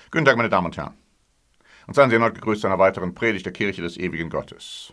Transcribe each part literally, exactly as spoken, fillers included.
Guten Tag, meine Damen und Herren. Und seien Sie erneut gegrüßt zu einer weiteren Predigt der Kirche des ewigen Gottes.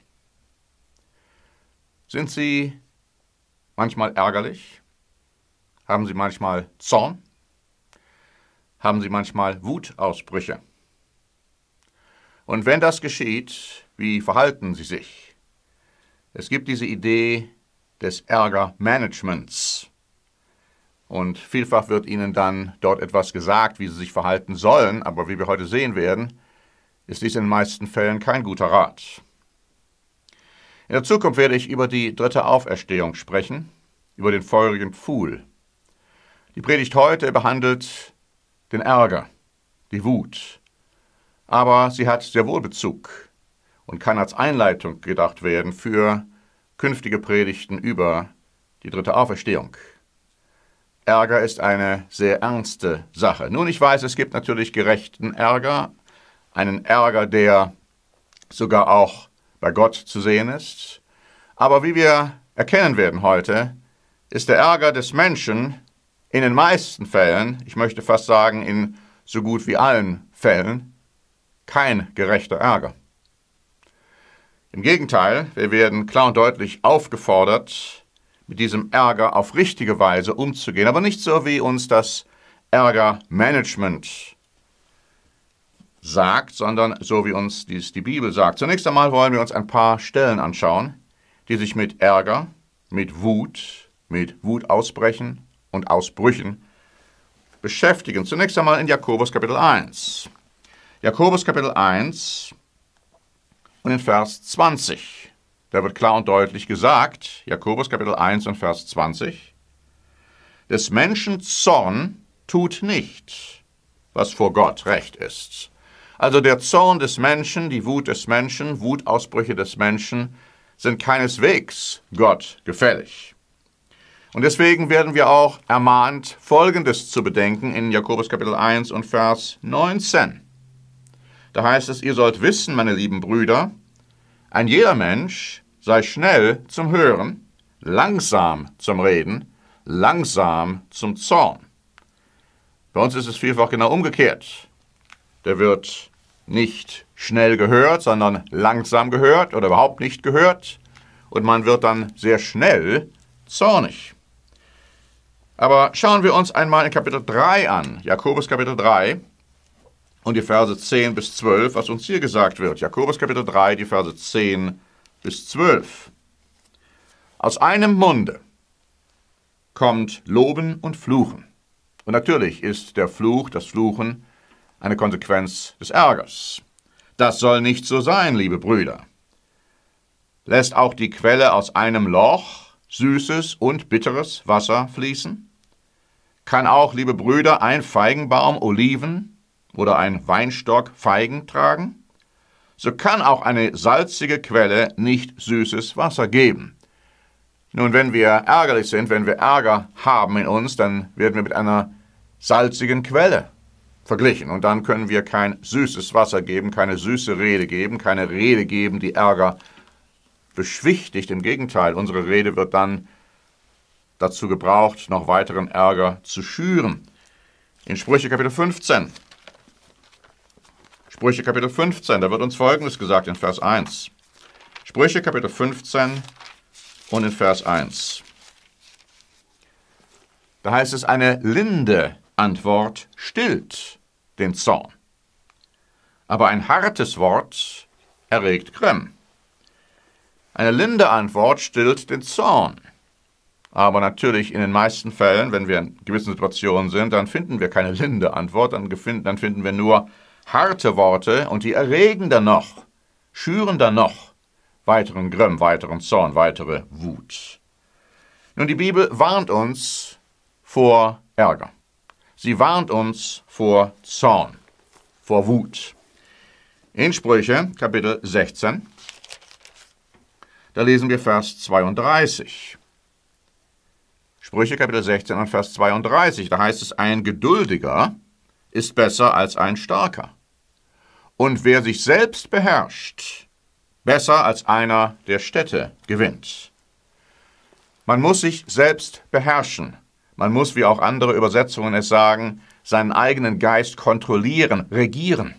Sind Sie manchmal ärgerlich? Haben Sie manchmal Zorn? Haben Sie manchmal Wutausbrüche? Und wenn das geschieht, wie verhalten Sie sich? Es gibt diese Idee des Ärgermanagements. Und vielfach wird Ihnen dann dort etwas gesagt, wie Sie sich verhalten sollen, aber wie wir heute sehen werden, ist dies in den meisten Fällen kein guter Rat. In der Zukunft werde ich über die dritte Auferstehung sprechen, über den feurigen Pfuhl. Die Predigt heute behandelt den Ärger, die Wut, aber sie hat sehr wohl Bezug und kann als Einleitung gedacht werden für künftige Predigten über die dritte Auferstehung. Ärger ist eine sehr ernste Sache. Nun, ich weiß, es gibt natürlich gerechten Ärger, einen Ärger, der sogar auch bei Gott zu sehen ist. Aber wie wir erkennen werden heute, ist der Ärger des Menschen in den meisten Fällen, ich möchte fast sagen in so gut wie allen Fällen, kein gerechter Ärger. Im Gegenteil, wir werden klar und deutlich aufgefordert, mit diesem Ärger auf richtige Weise umzugehen, aber nicht so, wie uns das Ärgermanagement sagt, sondern so, wie uns dies die Bibel sagt. Zunächst einmal wollen wir uns ein paar Stellen anschauen, die sich mit Ärger, mit Wut, mit Wutausbrechen und Ausbrüchen beschäftigen. Zunächst einmal in Jakobus Kapitel eins. Jakobus Kapitel eins und in Vers zwanzig. Da wird klar und deutlich gesagt, Jakobus Kapitel eins und Vers zwanzig, des Menschen Zorn tut nicht, was vor Gott recht ist. Also der Zorn des Menschen, die Wut des Menschen, Wutausbrüche des Menschen sind keineswegs Gott gefällig. Und deswegen werden wir auch ermahnt, Folgendes zu bedenken in Jakobus Kapitel eins und Vers neunzehn. Da heißt es, ihr sollt wissen, meine lieben Brüder, ein jeder Mensch sei schnell zum Hören, langsam zum Reden, langsam zum Zorn. Bei uns ist es vielfach genau umgekehrt. Der wird nicht schnell gehört, sondern langsam gehört oder überhaupt nicht gehört. Und man wird dann sehr schnell zornig. Aber schauen wir uns einmal in Kapitel drei an, Jakobus Kapitel drei und die Verse zehn bis zwölf, was uns hier gesagt wird. Jakobus Kapitel drei, die Verse zehn bis zwölf. Aus einem Munde kommt Loben und Fluchen. Und natürlich ist der Fluch, das Fluchen, eine Konsequenz des Ärgers. Das soll nicht so sein, liebe Brüder. Lässt auch die Quelle aus einem Loch süßes und bitteres Wasser fließen? Kann auch, liebe Brüder, ein Feigenbaum Oliven oder ein Weinstock Feigen tragen? So kann auch eine salzige Quelle nicht süßes Wasser geben. Nun, wenn wir ärgerlich sind, wenn wir Ärger haben in uns, dann werden wir mit einer salzigen Quelle verglichen. Und dann können wir kein süßes Wasser geben, keine süße Rede geben, keine Rede geben, die Ärger beschwichtigt. Im Gegenteil, unsere Rede wird dann dazu gebraucht, noch weiteren Ärger zu schüren. In Sprüche Kapitel fünfzehn. Sprüche Kapitel fünfzehn, da wird uns Folgendes gesagt in Vers eins. Sprüche Kapitel fünfzehn und in Vers eins. Da heißt es, eine linde Antwort stillt den Zorn, aber ein hartes Wort erregt Grimm. Eine linde Antwort stillt den Zorn. Aber natürlich in den meisten Fällen, wenn wir in gewissen Situationen sind, dann finden wir keine linde Antwort, dann, dann finden wir nur harte Worte und die erregen dann noch, schüren dann noch weiteren Grimm, weiteren Zorn, weitere Wut. Nun, die Bibel warnt uns vor Ärger. Sie warnt uns vor Zorn, vor Wut. In Sprüche, Kapitel sechzehn, da lesen wir Vers zweiunddreißig. Sprüche, Kapitel sechzehn und Vers zweiunddreißig, da heißt es, ein Geduldiger ist besser als ein Starker. Und wer sich selbst beherrscht, besser als einer, der Städte gewinnt. Man muss sich selbst beherrschen. Man muss, wie auch andere Übersetzungen es sagen, seinen eigenen Geist kontrollieren, regieren.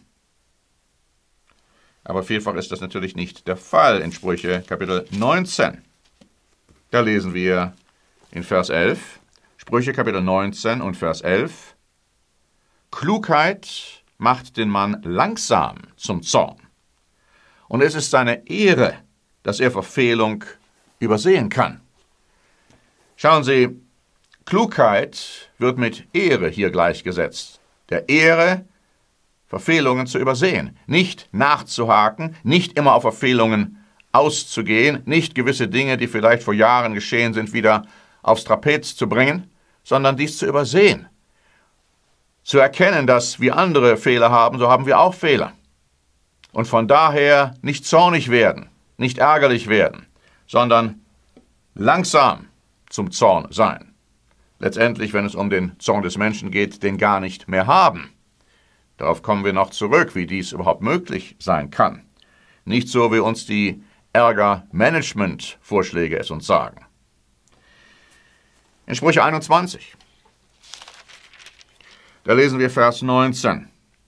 Aber vielfach ist das natürlich nicht der Fall in Sprüche Kapitel neunzehn. Da lesen wir in Vers elf, Sprüche Kapitel neunzehn und Vers elf, Klugheit macht den Mann langsam zum Zorn, und es ist seine Ehre, dass er Verfehlung übersehen kann. Schauen Sie, Klugheit wird mit Ehre hier gleichgesetzt. Der Ehre, Verfehlungen zu übersehen, nicht nachzuhaken, nicht immer auf Verfehlungen auszugehen, nicht gewisse Dinge, die vielleicht vor Jahren geschehen sind, wieder aufs Trapez zu bringen, sondern dies zu übersehen. Zu erkennen, dass wir andere Fehler haben, so haben wir auch Fehler. Und von daher nicht zornig werden, nicht ärgerlich werden, sondern langsam zum Zorn sein. Letztendlich, wenn es um den Zorn des Menschen geht, den gar nicht mehr haben. Darauf kommen wir noch zurück, wie dies überhaupt möglich sein kann. Nicht so, wie uns die Ärger-Management-Vorschläge es uns sagen. In Sprüche einundzwanzig, da lesen wir Vers neunzehn.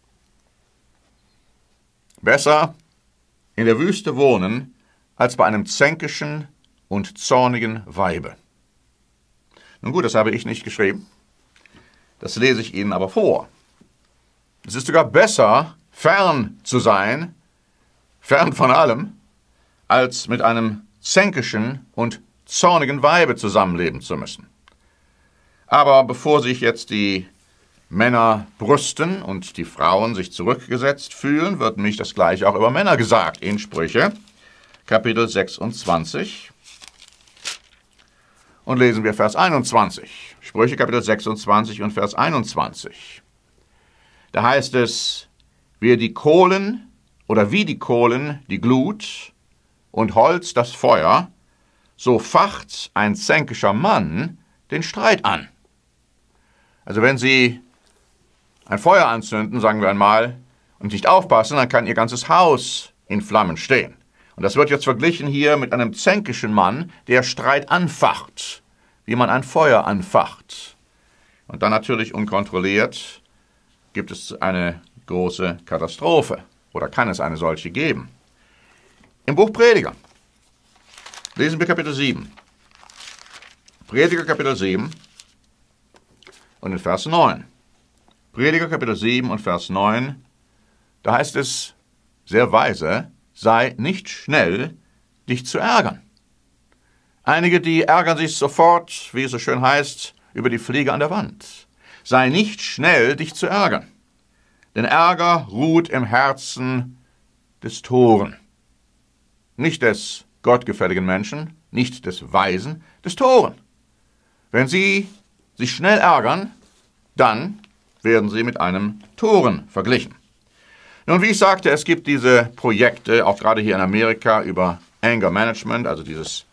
Besser in der Wüste wohnen, als bei einem zänkischen und zornigen Weibe. Nun gut, das habe ich nicht geschrieben. Das lese ich Ihnen aber vor. Es ist sogar besser, fern zu sein, fern von allem, als mit einem zänkischen und zornigen Weibe zusammenleben zu müssen. Aber bevor sich jetzt die Männer brüsten und die Frauen sich zurückgesetzt fühlen, wird mich das Gleiche auch über Männer gesagt in Sprüche, Kapitel sechsundzwanzig. Und lesen wir Vers einundzwanzig. Sprüche Kapitel sechsundzwanzig und Vers einundzwanzig. Da heißt es, wer die Kohlen oder wie die Kohlen die Glut und Holz das Feuer, so facht ein zänkischer Mann den Streit an. Also wenn Sie ein Feuer anzünden, sagen wir einmal, und nicht aufpassen, dann kann Ihr ganzes Haus in Flammen stehen. Und das wird jetzt verglichen hier mit einem zänkischen Mann, der Streit anfacht, wie man ein Feuer anfacht. Und dann natürlich unkontrolliert gibt es eine große Katastrophe oder kann es eine solche geben. Im Buch Prediger lesen wir Kapitel sieben. Prediger Kapitel sieben und in Vers neun. Prediger Kapitel sieben und Vers neun, da heißt es sehr weise, sei nicht schnell, dich zu ärgern. Einige, die ärgern sich sofort, wie es so schön heißt, über die Fliege an der Wand. Sei nicht schnell, dich zu ärgern. Denn Ärger ruht im Herzen des Toren. Nicht des gottgefälligen Menschen, nicht des Weisen, des Toren. Wenn sie sich schnell ärgern, dann werden sie mit einem Toren verglichen. Nun, wie ich sagte, es gibt diese Projekte, auch gerade hier in Amerika, über Anger Management, also dieses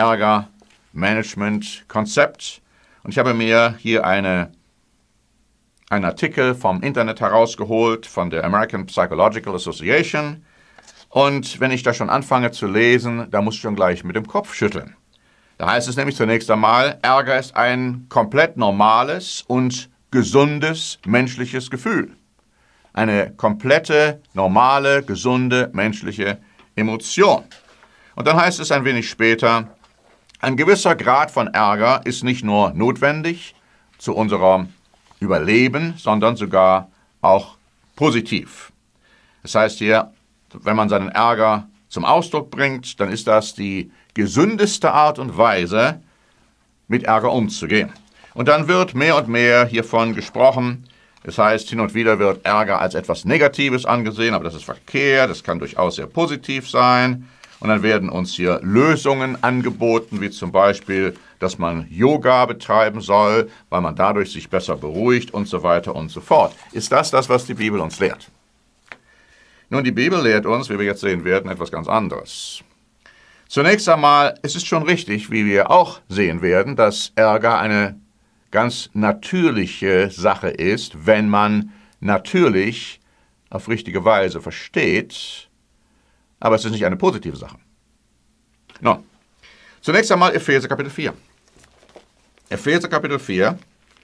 Ärger-Management-Konzept. Und ich habe mir hier eine, einen Artikel vom Internet herausgeholt, von der American Psychological Association. Und wenn ich da schon anfange zu lesen, da muss ich schon gleich mit dem Kopf schütteln. Da heißt es nämlich zunächst einmal, Ärger ist ein komplett normales und gesundes menschliches Gefühl. Eine komplette, normale, gesunde menschliche Emotion. Und dann heißt es ein wenig später, ein gewisser Grad von Ärger ist nicht nur notwendig zu unserem Überleben, sondern sogar auch positiv. Das heißt hier, wenn man seinen Ärger zum Ausdruck bringt, dann ist das die gesündeste Art und Weise, mit Ärger umzugehen. Und dann wird mehr und mehr hiervon gesprochen. Das heißt, hin und wieder wird Ärger als etwas Negatives angesehen, aber das ist verkehrt, das kann durchaus sehr positiv sein. Und dann werden uns hier Lösungen angeboten, wie zum Beispiel, dass man Yoga betreiben soll, weil man dadurch sich besser beruhigt und so weiter und so fort. Ist das das, was die Bibel uns lehrt? Nun, die Bibel lehrt uns, wie wir jetzt sehen werden, etwas ganz anderes. Zunächst einmal, es ist schon richtig, wie wir auch sehen werden, dass Ärger eine ganz natürliche Sache ist, wenn man natürlich auf richtige Weise versteht, aber es ist nicht eine positive Sache. Nun, zunächst einmal Epheser Kapitel vier. Epheser Kapitel vier.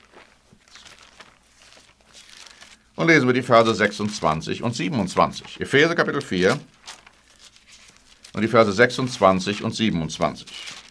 Und lesen wir die Verse sechsundzwanzig und siebenundzwanzig. Epheser Kapitel vier und die Verse sechsundzwanzig und siebenundzwanzig.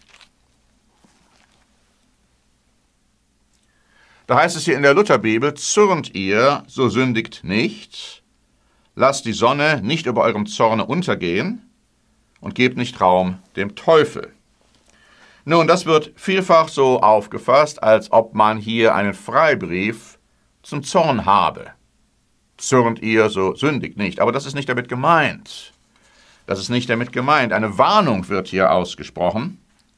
Da heißt es hier in der Lutherbibel, zürnt ihr, so sündigt nicht, lasst die Sonne nicht über eurem Zorne untergehen und gebt nicht Raum dem Teufel. Nun, das wird vielfach so aufgefasst, als ob man hier einen Freibrief zum Zorn habe. Zürnt ihr, so sündigt nicht. Aber das ist nicht damit gemeint. Das ist nicht damit gemeint. Eine Warnung wird hier ausgesprochen.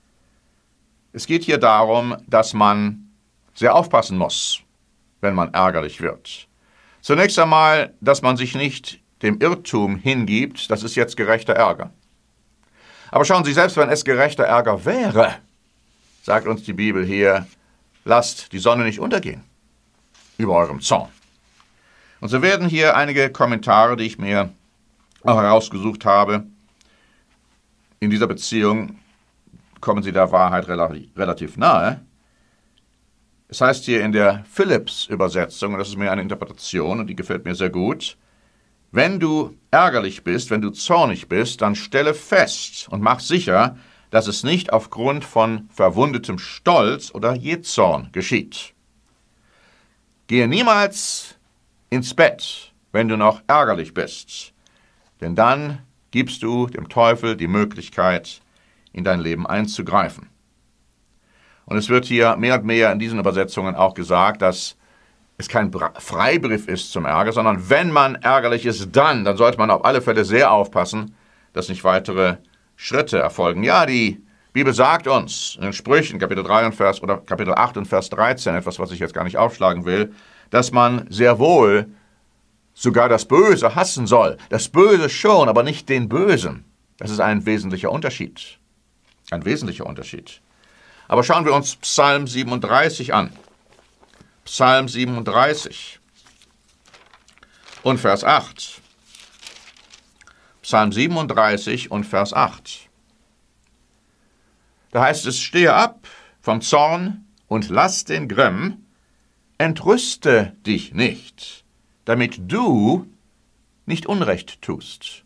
Es geht hier darum, dass man sehr aufpassen muss, wenn man ärgerlich wird. Zunächst einmal, dass man sich nicht dem Irrtum hingibt, das ist jetzt gerechter Ärger. Aber schauen Sie, selbst wenn es gerechter Ärger wäre, sagt uns die Bibel hier, lasst die Sonne nicht untergehen über eurem Zorn. Und so werden hier einige Kommentare, die ich mir auch herausgesucht habe. In dieser Beziehung kommen sie der Wahrheit relativ nahe. Es heißt hier in der Phillips-Übersetzung, und das ist mir eine Interpretation und die gefällt mir sehr gut, wenn du ärgerlich bist, wenn du zornig bist, dann stelle fest und mach sicher, dass es nicht aufgrund von verwundetem Stolz oder Jähzorn geschieht. Gehe niemals ins Bett, wenn du noch ärgerlich bist, denn dann gibst du dem Teufel die Möglichkeit, in dein Leben einzugreifen. Und es wird hier mehr und mehr in diesen Übersetzungen auch gesagt, dass es kein Freibrief ist zum Ärger, sondern wenn man ärgerlich ist, dann, dann sollte man auf alle Fälle sehr aufpassen, dass nicht weitere Schritte erfolgen. Ja, die Bibel sagt uns in den Sprüchen, Kapitel drei und Vers, oder Kapitel acht und Vers dreizehn, etwas, was ich jetzt gar nicht aufschlagen will, dass man sehr wohl sogar das Böse hassen soll. Das Böse schon, aber nicht den Bösen. Das ist ein wesentlicher Unterschied. Ein wesentlicher Unterschied. Aber schauen wir uns Psalm siebenunddreißig an. Psalm siebenunddreißig und Vers acht. Psalm siebenunddreißig und Vers acht. Da heißt es, stehe ab vom Zorn und lass den Grimm, entrüste dich nicht, damit du nicht Unrecht tust.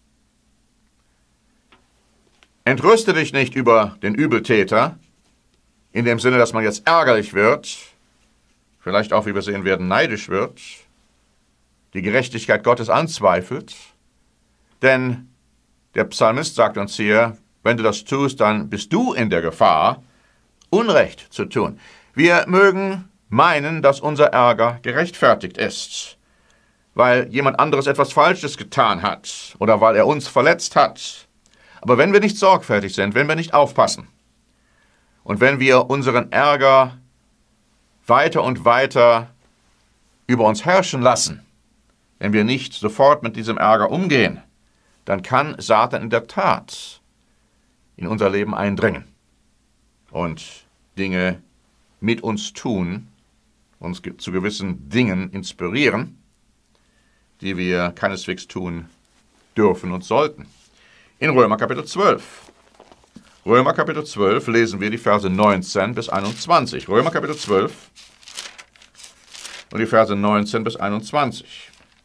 Entrüste dich nicht über den Übeltäter, in dem Sinne, dass man jetzt ärgerlich wird, vielleicht auch, wie wir sehen werden, neidisch wird, die Gerechtigkeit Gottes anzweifelt. Denn der Psalmist sagt uns hier, wenn du das tust, dann bist du in der Gefahr, Unrecht zu tun. Wir mögen meinen, dass unser Ärger gerechtfertigt ist, weil jemand anderes etwas Falsches getan hat oder weil er uns verletzt hat. Aber wenn wir nicht sorgfältig sind, wenn wir nicht aufpassen und wenn wir unseren Ärger weiter und weiter über uns herrschen lassen, wenn wir nicht sofort mit diesem Ärger umgehen, dann kann Satan in der Tat in unser Leben eindringen und Dinge mit uns tun, uns zu gewissen Dingen inspirieren, die wir keineswegs tun dürfen und sollten. In Römer Kapitel zwölf. Römer Kapitel zwölf lesen wir die Verse neunzehn bis einundzwanzig. Römer Kapitel zwölf und die Verse neunzehn bis einundzwanzig.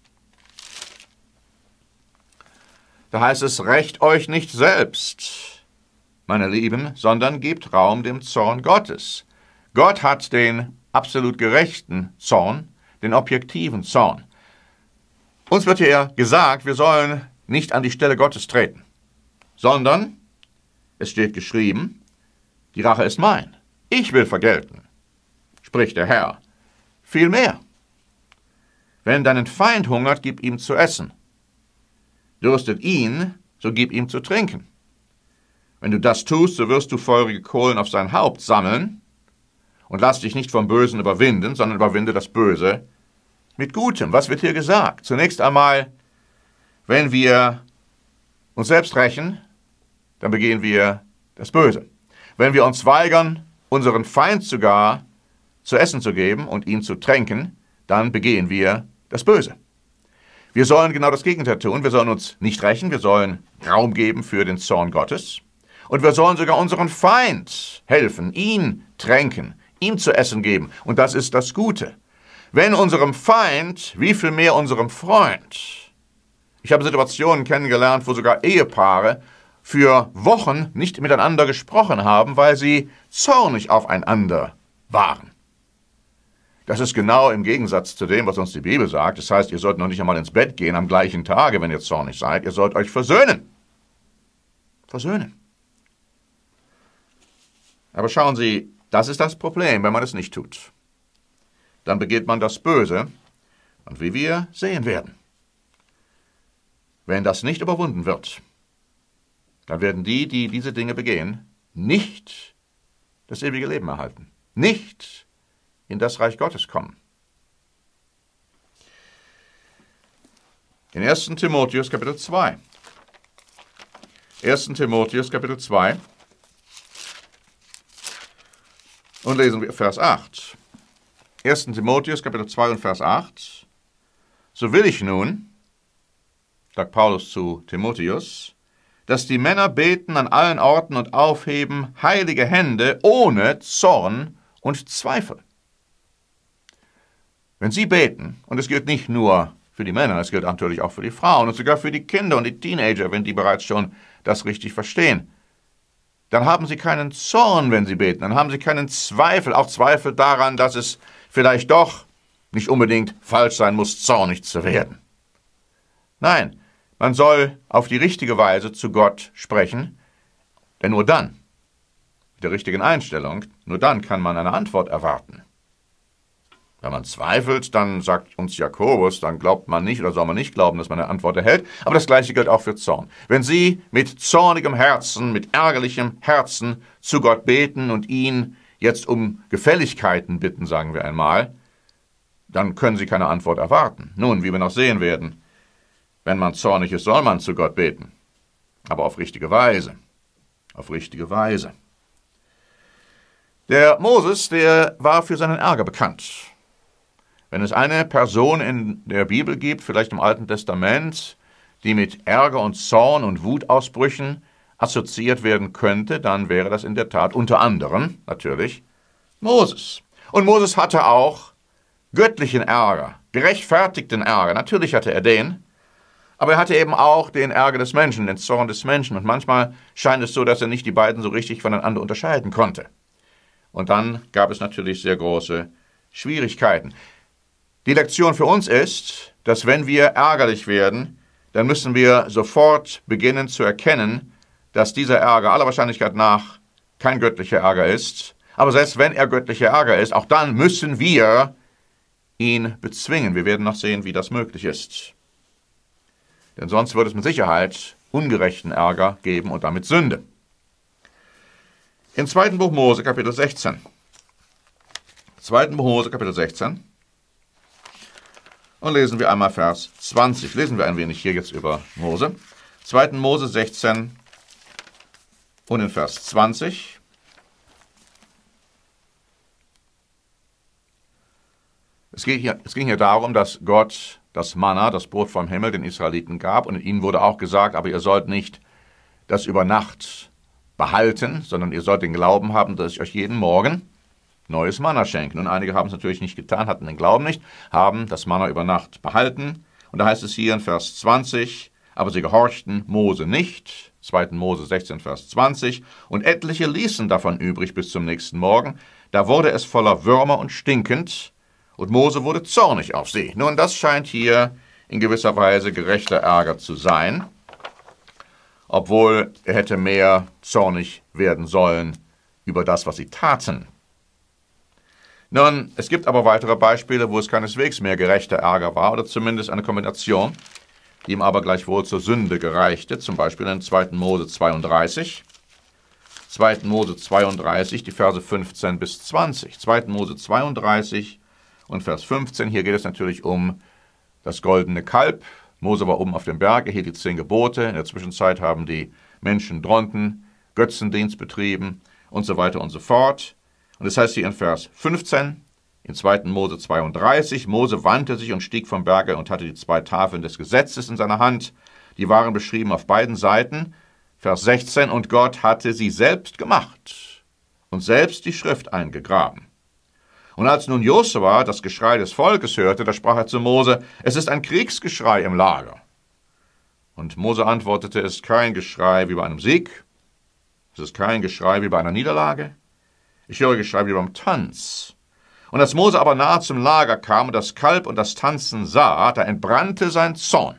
Da heißt es, rächt euch nicht selbst, meine Lieben, sondern gebt Raum dem Zorn Gottes. Gott hat den absolut gerechten Zorn, den objektiven Zorn. Uns wird hier gesagt, wir sollen nicht an die Stelle Gottes treten, sondern, es steht geschrieben, die Rache ist mein. Ich will vergelten, spricht der Herr. Vielmehr, wenn deinen Feind hungert, gib ihm zu essen. Dürstet ihn, so gib ihm zu trinken. Wenn du das tust, so wirst du feurige Kohlen auf sein Haupt sammeln und lass dich nicht vom Bösen überwinden, sondern überwinde das Böse mit Gutem. Was wird hier gesagt? Zunächst einmal, wenn wir uns selbst rächen, dann begehen wir das Böse. Wenn wir uns weigern, unseren Feind sogar zu essen zu geben und ihn zu tränken, dann begehen wir das Böse. Wir sollen genau das Gegenteil tun. Wir sollen uns nicht rächen, wir sollen Raum geben für den Zorn Gottes und wir sollen sogar unseren Feind helfen, ihn tränken, ihm zu essen geben. Und das ist das Gute. Wenn unserem Feind, wie viel mehr unserem Freund. Ich habe Situationen kennengelernt, wo sogar Ehepaare für Wochen nicht miteinander gesprochen haben, weil sie zornig aufeinander waren. Das ist genau im Gegensatz zu dem, was uns die Bibel sagt. Das heißt, ihr sollt noch nicht einmal ins Bett gehen am gleichen Tage, wenn ihr zornig seid. Ihr sollt euch versöhnen. Versöhnen. Aber schauen Sie, das ist das Problem, wenn man es nicht tut. Dann begeht man das Böse, und wie wir sehen werden. Wenn das nicht überwunden wird, dann werden die, die diese Dinge begehen, nicht das ewige Leben erhalten. Nicht in das Reich Gottes kommen. In ersten Timotheus Kapitel zwei. ersten Timotheus Kapitel zwei. Und lesen wir Vers acht. ersten Timotheus Kapitel zwei und Vers acht. So will ich nun, sagt Paulus zu Timotheus, dass die Männer beten an allen Orten und aufheben heilige Hände ohne Zorn und Zweifel. Wenn Sie beten, und es gilt nicht nur für die Männer, es gilt natürlich auch für die Frauen und sogar für die Kinder und die Teenager, wenn die bereits schon das richtig verstehen, dann haben Sie keinen Zorn, wenn Sie beten, dann haben Sie keinen Zweifel, auch Zweifel daran, dass es vielleicht doch nicht unbedingt falsch sein muss, zornig zu werden. Nein, man soll auf die richtige Weise zu Gott sprechen, denn nur dann, mit der richtigen Einstellung, nur dann kann man eine Antwort erwarten. Wenn man zweifelt, dann sagt uns Jakobus, dann glaubt man nicht oder soll man nicht glauben, dass man eine Antwort erhält. Aber das Gleiche gilt auch für Zorn. Wenn Sie mit zornigem Herzen, mit ärgerlichem Herzen zu Gott beten und ihn jetzt um Gefälligkeiten bitten, sagen wir einmal, dann können Sie keine Antwort erwarten. Nun, wie wir noch sehen werden, wenn man zornig ist, soll man zu Gott beten. Aber auf richtige Weise. Auf richtige Weise. Der Moses, der war für seinen Ärger bekannt. Wenn es eine Person in der Bibel gibt, vielleicht im Alten Testament, die mit Ärger und Zorn und Wutausbrüchen assoziiert werden könnte, dann wäre das in der Tat unter anderem natürlich Moses. Und Moses hatte auch göttlichen Ärger, gerechtfertigten Ärger. Natürlich hatte er den, aber er hatte eben auch den Ärger des Menschen, den Zorn des Menschen. Und manchmal scheint es so, dass er nicht die beiden so richtig voneinander unterscheiden konnte. Und dann gab es natürlich sehr große Schwierigkeiten. Die Lektion für uns ist, dass wenn wir ärgerlich werden, dann müssen wir sofort beginnen zu erkennen, dass dieser Ärger aller Wahrscheinlichkeit nach kein göttlicher Ärger ist. Aber selbst wenn er göttlicher Ärger ist, auch dann müssen wir ihn bezwingen. Wir werden noch sehen, wie das möglich ist. Denn sonst wird es mit Sicherheit ungerechten Ärger geben und damit Sünde. Im zweiten Buch Mose, Kapitel sechzehn. zweiten Buch Mose, Kapitel sechzehn. Und lesen wir einmal Vers zwanzig. Lesen wir ein wenig hier jetzt über Mose. zweiten Mose sechzehn und in Vers zwanzig. Es, geht hier, es ging hier darum, dass Gott das Manna, das Brot vom Himmel, den Israeliten gab. Und ihnen wurde auch gesagt, aber ihr sollt nicht das über Nacht behalten, sondern ihr sollt den Glauben haben, dass ich euch jeden Morgen neues Manna schenken. Und einige haben es natürlich nicht getan, hatten den Glauben nicht, haben das Manna über Nacht behalten. Und da heißt es hier in Vers zwanzig, aber sie gehorchten Mose nicht. zweiten Mose sechzehn, Vers zwanzig. Und etliche ließen davon übrig bis zum nächsten Morgen. Da wurde es voller Würmer und stinkend. Und Mose wurde zornig auf sie. Nun, das scheint hier in gewisser Weise gerechter Ärger zu sein, obwohl er hätte mehr zornig werden sollen über das, was sie taten. Nun, es gibt aber weitere Beispiele, wo es keineswegs mehr gerechter Ärger war, oder zumindest eine Kombination, die ihm aber gleichwohl zur Sünde gereichte, zum Beispiel in zweiten Mose zweiunddreißig. zweiten Mose zweiunddreißig, die Verse fünfzehn bis zwanzig. zweiten Mose zweiunddreißig und Vers fünfzehn, hier geht es natürlich um das goldene Kalb. Mose war oben auf dem Berg, er hielt die zehn Gebote. In der Zwischenzeit haben die Menschen drunten Götzendienst betrieben und so weiter und so fort. Und das heißt hier in Vers fünfzehn, in zweiten Mose zweiunddreißig, Mose wandte sich und stieg vom Berge und hatte die zwei Tafeln des Gesetzes in seiner Hand. Die waren beschrieben auf beiden Seiten. Vers sechzehn, und Gott hatte sie selbst gemacht und selbst die Schrift eingegraben. Und als nun Josua das Geschrei des Volkes hörte, da sprach er zu Mose, es ist ein Kriegsgeschrei im Lager. Und Mose antwortete, es ist kein Geschrei wie bei einem Sieg, es ist kein Geschrei wie bei einer Niederlage, ich höre Geschrei wie beim Tanz. Und als Mose aber nahe zum Lager kam und das Kalb und das Tanzen sah, da entbrannte sein Zorn.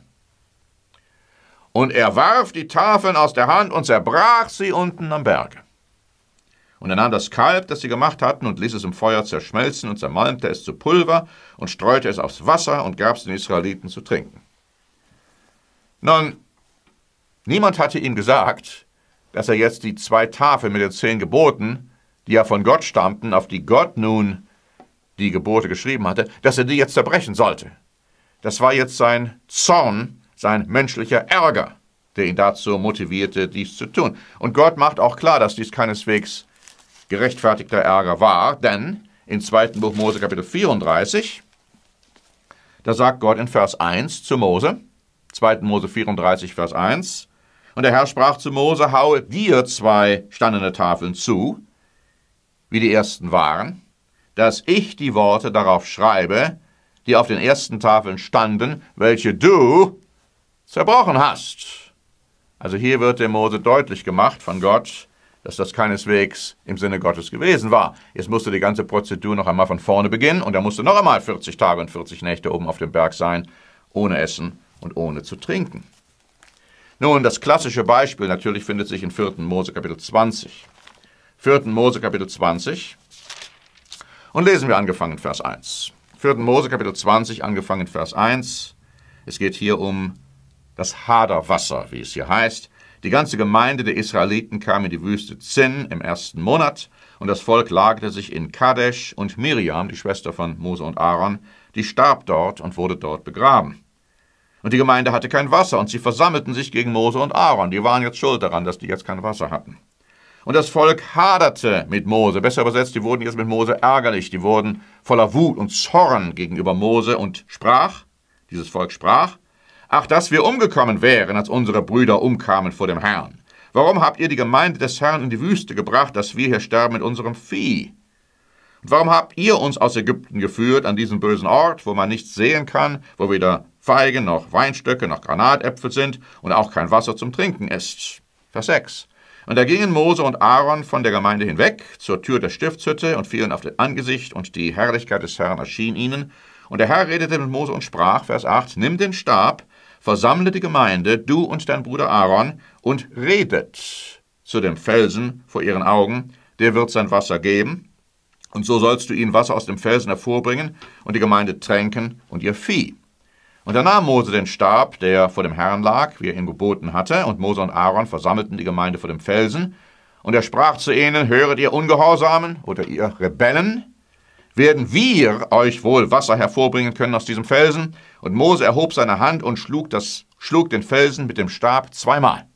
Und er warf die Tafeln aus der Hand und zerbrach sie unten am Berge. Und er nahm das Kalb, das sie gemacht hatten, und ließ es im Feuer zerschmelzen und zermalmte es zu Pulver und streute es aufs Wasser und gab es den Israeliten zu trinken. Nun, niemand hatte ihm gesagt, dass er jetzt die zwei Tafeln mit den zehn Geboten, die ja von Gott stammten, auf die Gott nun die Gebote geschrieben hatte, dass er die jetzt zerbrechen sollte. Das war jetzt sein Zorn, sein menschlicher Ärger, der ihn dazu motivierte, dies zu tun. Und Gott macht auch klar, dass dies keineswegs gerechtfertigter Ärger war, denn in zweiten Buch Mose Kapitel vierunddreißig, da sagt Gott in Vers eins zu Mose, zweiten Mose vierunddreißig, Vers eins, und der Herr sprach zu Mose, haue dir zwei steinerne Tafeln zu, wie die ersten waren, dass ich die Worte darauf schreibe, die auf den ersten Tafeln standen, welche du zerbrochen hast. Also hier wird dem Mose deutlich gemacht von Gott, dass das keineswegs im Sinne Gottes gewesen war. Jetzt musste die ganze Prozedur noch einmal von vorne beginnen und er musste noch einmal vierzig Tage und vierzig Nächte oben auf dem Berg sein, ohne Essen und ohne zu trinken. Nun, das klassische Beispiel natürlich findet sich in vierten Mose Kapitel zwanzig. vierten Mose Kapitel zwanzig und lesen wir angefangen Vers eins. vierten Mose Kapitel zwanzig, angefangen Vers eins. Es geht hier um das Haderwasser, wie es hier heißt. Die ganze Gemeinde der Israeliten kam in die Wüste Zin im ersten Monat, und das Volk lagerte sich in Kadesh, und Miriam, die Schwester von Mose und Aaron, die starb dort und wurde dort begraben. Und die Gemeinde hatte kein Wasser, und sie versammelten sich gegen Mose und Aaron. Die waren jetzt schuld daran, dass die jetzt kein Wasser hatten. Und das Volk haderte mit Mose, besser übersetzt, die wurden jetzt mit Mose ärgerlich, die wurden voller Wut und Zorn gegenüber Mose und sprach, dieses Volk sprach, ach, dass wir umgekommen wären, als unsere Brüder umkamen vor dem Herrn. Warum habt ihr die Gemeinde des Herrn in die Wüste gebracht, dass wir hier sterben mit unserem Vieh? Und warum habt ihr uns aus Ägypten geführt, an diesen bösen Ort, wo man nichts sehen kann, wo weder Feigen noch Weinstöcke noch Granatäpfel sind und auch kein Wasser zum Trinken ist? Vers sechs. Und da gingen Mose und Aaron von der Gemeinde hinweg zur Tür der Stiftshütte und fielen auf das Angesicht, und die Herrlichkeit des Herrn erschien ihnen. Und der Herr redete mit Mose und sprach, Vers acht, nimm den Stab, versammle die Gemeinde, du und dein Bruder Aaron, und redet zu dem Felsen vor ihren Augen, der wird sein Wasser geben, und so sollst du ihnen Wasser aus dem Felsen hervorbringen und die Gemeinde tränken und ihr Vieh. Und da nahm Mose den Stab, der vor dem Herrn lag, wie er ihm geboten hatte, und Mose und Aaron versammelten die Gemeinde vor dem Felsen, und er sprach zu ihnen, höret ihr Ungehorsamen oder ihr Rebellen, werden wir euch wohl Wasser hervorbringen können aus diesem Felsen? Und Mose erhob seine Hand und schlug, das, schlug den Felsen mit dem Stab zweimal.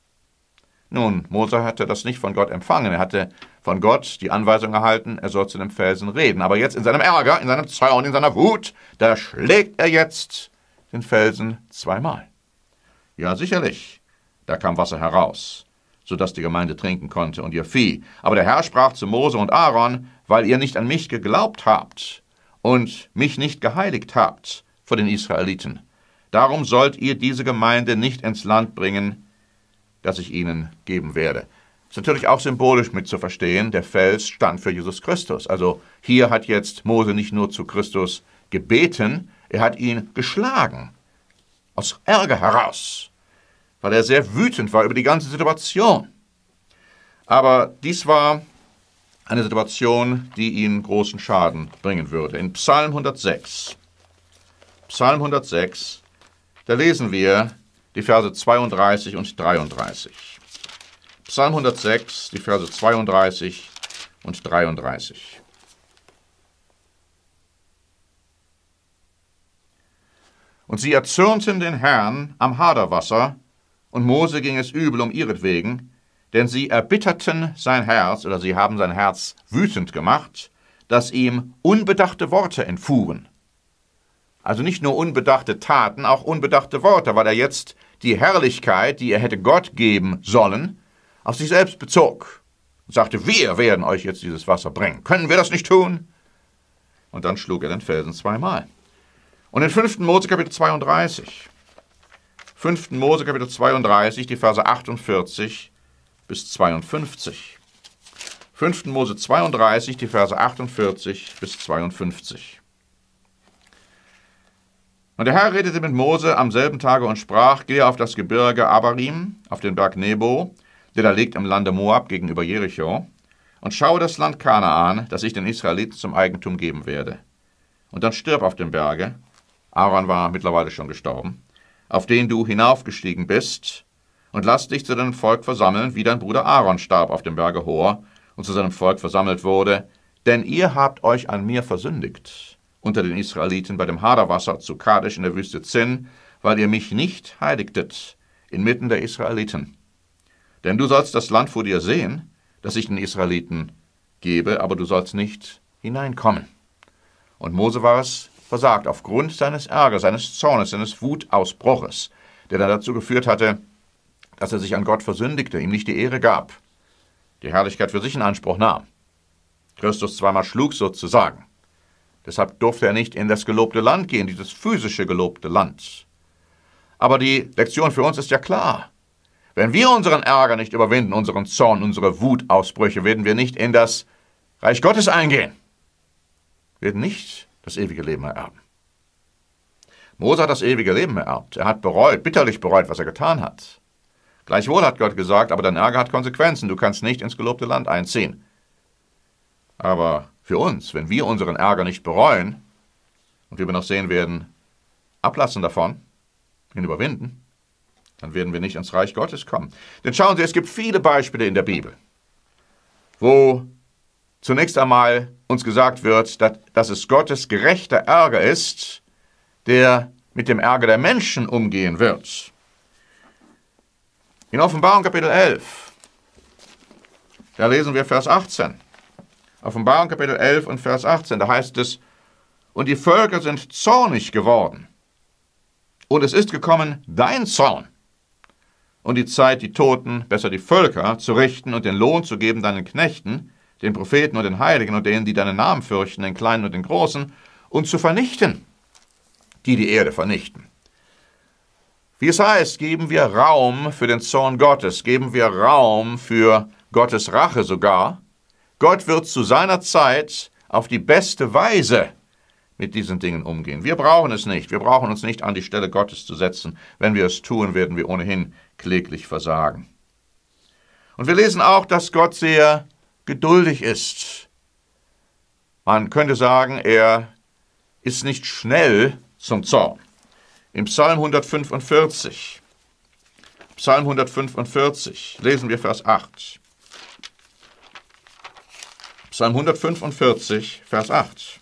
Nun, Mose hatte das nicht von Gott empfangen. Er hatte von Gott die Anweisung erhalten, er soll zu dem Felsen reden. Aber jetzt in seinem Ärger, in seinem Zorn, in seiner Wut, da schlägt er jetzt den Felsen zweimal. Ja, sicherlich, da kam Wasser heraus, sodass die Gemeinde trinken konnte und ihr Vieh. Aber der Herr sprach zu Mose und Aaron, weil ihr nicht an mich geglaubt habt und mich nicht geheiligt habt vor den Israeliten. Darum sollt ihr diese Gemeinde nicht ins Land bringen, das ich ihnen geben werde. Ist natürlich auch symbolisch mit zu verstehen, der Fels stand für Jesus Christus. Also hier hat jetzt Mose nicht nur zu Christus gebeten, er hat ihn geschlagen, aus Ärger heraus, weil er sehr wütend war über die ganze Situation. Aber dies war eine Situation, die ihn großen Schaden bringen würde. In Psalm hundertsechs, Psalm hundertsechs, da lesen wir die Verse zweiunddreißig und dreiunddreißig. Psalm hundertsechs, die Verse zweiunddreißig und dreiunddreißig. Und sie erzürnten den Herrn am Haderwasser, und Mose ging es übel um ihretwegen, denn sie erbitterten sein Herz, oder sie haben sein Herz wütend gemacht, dass ihm unbedachte Worte entfuhren. Also nicht nur unbedachte Taten, auch unbedachte Worte, weil er jetzt die Herrlichkeit, die er hätte Gott geben sollen, auf sich selbst bezog und sagte, wir werden euch jetzt dieses Wasser bringen. Können wir das nicht tun? Und dann schlug er den Felsen zweimal. Und in fünften Mose Kapitel zweiunddreißig, fünften Mose Kapitel zweiunddreißig, die Verse achtundvierzig bis zweiundfünfzig. fünften Mose zweiunddreißig, die Verse achtundvierzig bis zweiundfünfzig. Und der Herr redete mit Mose am selben Tage und sprach, gehe auf das Gebirge Abarim, auf den Berg Nebo, der da liegt im Lande Moab gegenüber Jericho, und schaue das Land Kanaan, das ich den Israeliten zum Eigentum geben werde. Und dann stirb auf dem Berge, Aaron war mittlerweile schon gestorben, auf den du hinaufgestiegen bist, und lass dich zu deinem Volk versammeln, wie dein Bruder Aaron starb auf dem Berge Hor und zu seinem Volk versammelt wurde, denn ihr habt euch an mir versündigt, unter den Israeliten bei dem Haderwasser zu Kadesh in der Wüste Zin, weil ihr mich nicht heiligtet, inmitten der Israeliten. Denn du sollst das Land vor dir sehen, das ich den Israeliten gebe, aber du sollst nicht hineinkommen. Und Mose war es versagt, aufgrund seines Ärgers, seines Zornes, seines Wutausbruches, der dann dazu geführt hatte, dass er sich an Gott versündigte, ihm nicht die Ehre gab, die Herrlichkeit für sich in Anspruch nahm. Christus zweimal schlug sozusagen. Deshalb durfte er nicht in das gelobte Land gehen, dieses physische gelobte Land. Aber die Lektion für uns ist ja klar. Wenn wir unseren Ärger nicht überwinden, unseren Zorn, unsere Wutausbrüche, werden wir nicht in das Reich Gottes eingehen. Wir werden nicht das ewige Leben ererben. Mose hat das ewige Leben ererbt. Er hat bereut, bitterlich bereut, was er getan hat. Gleichwohl hat Gott gesagt, aber dein Ärger hat Konsequenzen. Du kannst nicht ins gelobte Land einziehen. Aber für uns, wenn wir unseren Ärger nicht bereuen, und wie wir noch sehen werden, ablassen davon, ihn überwinden, dann werden wir nicht ins Reich Gottes kommen. Denn schauen Sie, es gibt viele Beispiele in der Bibel, wo zunächst einmal uns gesagt wird, dass, dass es Gottes gerechter Ärger ist, der mit dem Ärger der Menschen umgehen wird. In Offenbarung Kapitel elf, da lesen wir Vers achtzehn. Offenbarung Kapitel elf und Vers achtzehn, da heißt es, und die Völker sind zornig geworden. Und es ist gekommen dein Zorn und die Zeit, die Toten, besser die Völker, zu richten und den Lohn zu geben deinen Knechten, den Propheten und den Heiligen und denen, die deinen Namen fürchten, den Kleinen und den Großen, und zu vernichten, die die Erde vernichten. Wie es heißt, geben wir Raum für den Zorn Gottes, geben wir Raum für Gottes Rache sogar. Gott wird zu seiner Zeit auf die beste Weise mit diesen Dingen umgehen. Wir brauchen es nicht. Wir brauchen uns nicht an die Stelle Gottes zu setzen. Wenn wir es tun, werden wir ohnehin kläglich versagen. Und wir lesen auch, dass Gott sehr geduldig ist. Man könnte sagen, er ist nicht schnell zum Zorn. Im Psalm hundertfünfundvierzig, Psalm hundertfünfundvierzig, lesen wir Vers acht. Psalm hundertfünfundvierzig, Vers acht.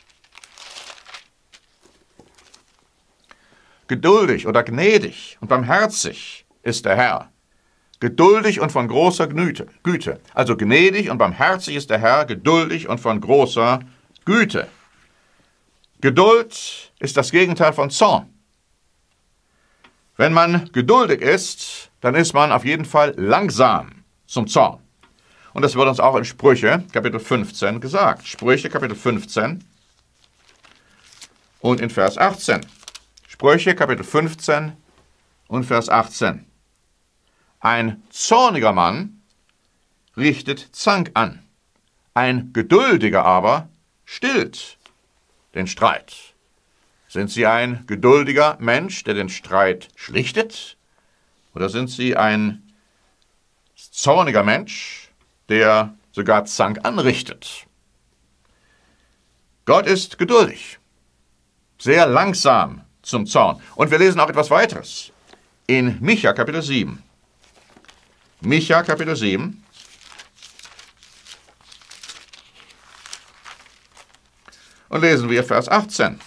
Geduldig oder gnädig und barmherzig ist der Herr. Geduldig und von großer Güte. Güte. Also gnädig und barmherzig ist der Herr, geduldig und von großer Güte. Geduld ist das Gegenteil von Zorn. Wenn man geduldig ist, dann ist man auf jeden Fall langsam zum Zorn. Und das wird uns auch in Sprüche, Kapitel fünfzehn, gesagt. Sprüche, Kapitel fünfzehn und in Vers achtzehn. Sprüche, Kapitel fünfzehn und Vers achtzehn. Ein zorniger Mann richtet Zank an, ein geduldiger aber stillt den Streit. Sind Sie ein geduldiger Mensch, der den Streit schlichtet? Oder sind Sie ein zorniger Mensch, der sogar Zank anrichtet? Gott ist geduldig, sehr langsam zum Zorn. Und wir lesen auch etwas weiteres. In Micha Kapitel sieben. Micha Kapitel sieben. Und lesen wir Vers achtzehn.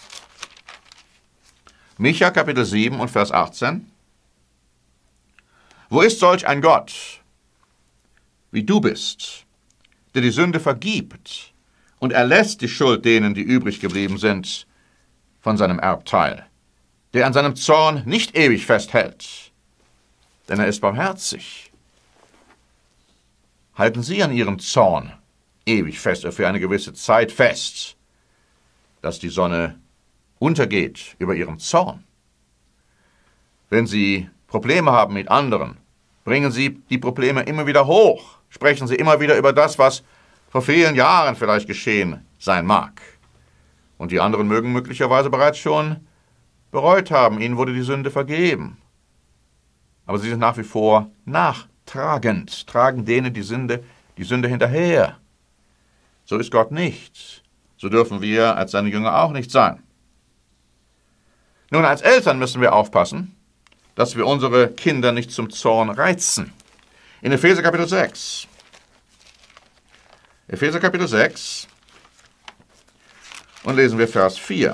Micha Kapitel sieben und Vers achtzehn. Wo ist solch ein Gott, wie du bist, der die Sünde vergibt und erlässt die Schuld denen, die übrig geblieben sind, von seinem Erbteil, der an seinem Zorn nicht ewig festhält, denn er ist barmherzig. Halten Sie an Ihrem Zorn ewig fest oder für eine gewisse Zeit fest, dass die Sonne untergeht über ihren Zorn. Wenn Sie Probleme haben mit anderen, bringen Sie die Probleme immer wieder hoch. Sprechen Sie immer wieder über das, was vor vielen Jahren vielleicht geschehen sein mag. Und die anderen mögen möglicherweise bereits schon bereut haben. Ihnen wurde die Sünde vergeben. Aber sie sind nach wie vor nachtragend, tragen denen die Sünde, die Sünde hinterher. So ist Gott nicht. So dürfen wir als seine Jünger auch nicht sein. Nun, als Eltern müssen wir aufpassen, dass wir unsere Kinder nicht zum Zorn reizen. In Epheser Kapitel sechs. Epheser Kapitel sechs und lesen wir Vers vier.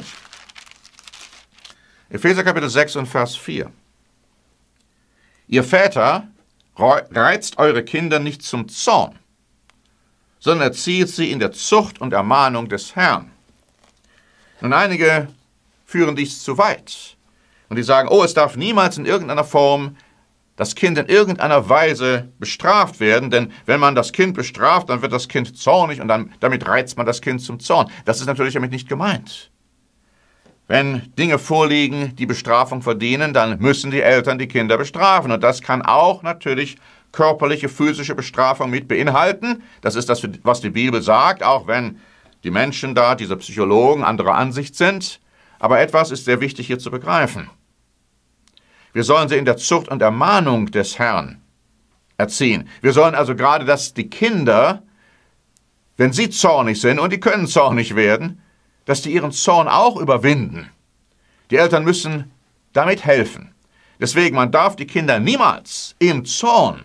Epheser Kapitel sechs und Vers vier. Ihr Väter, reizt eure Kinder nicht zum Zorn, sondern erzieht sie in der Zucht und Ermahnung des Herrn. Nun, einige führen dies zu weit. Und die sagen, oh, es darf niemals in irgendeiner Form das Kind in irgendeiner Weise bestraft werden, denn wenn man das Kind bestraft, dann wird das Kind zornig und dann, damit reizt man das Kind zum Zorn. Das ist natürlich damit nicht gemeint. Wenn Dinge vorliegen, die Bestrafung verdienen, dann müssen die Eltern die Kinder bestrafen. Und das kann auch natürlich körperliche, physische Bestrafung mit beinhalten. Das ist das, was die Bibel sagt, auch wenn die Menschen da, diese Psychologen, anderer Ansicht sind. Aber etwas ist sehr wichtig hier zu begreifen. Wir sollen sie in der Zucht und Ermahnung des Herrn erziehen. Wir sollen also gerade, dass die Kinder, wenn sie zornig sind, und die können zornig werden, dass die ihren Zorn auch überwinden. Die Eltern müssen damit helfen. Deswegen, man darf die Kinder niemals im Zorn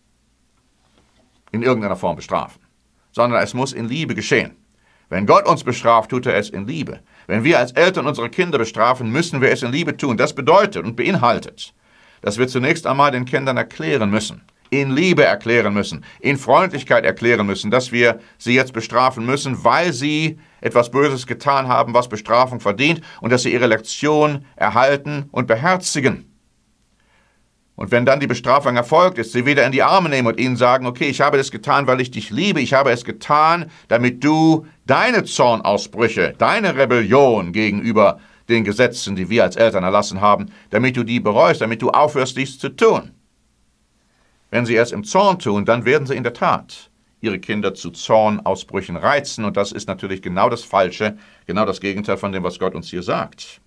in irgendeiner Form bestrafen, sondern es muss in Liebe geschehen. Wenn Gott uns bestraft, tut er es in Liebe. Wenn wir als Eltern unsere Kinder bestrafen, müssen wir es in Liebe tun. Das bedeutet und beinhaltet, dass wir zunächst einmal den Kindern erklären müssen, in Liebe erklären müssen, in Freundlichkeit erklären müssen, dass wir sie jetzt bestrafen müssen, weil sie etwas Böses getan haben, was Bestrafung verdient, und dass sie ihre Lektion erhalten und beherzigen. Und wenn dann die Bestrafung erfolgt ist, sie wieder in die Arme nehmen und ihnen sagen, okay, ich habe das getan, weil ich dich liebe, ich habe es getan, damit du deine Zornausbrüche, deine Rebellion gegenüber den Gesetzen, die wir als Eltern erlassen haben, damit du die bereust, damit du aufhörst, dies zu tun. Wenn sie es im Zorn tun, dann werden sie in der Tat ihre Kinder zu Zornausbrüchen reizen, und das ist natürlich genau das Falsche, genau das Gegenteil von dem, was Gott uns hier sagt.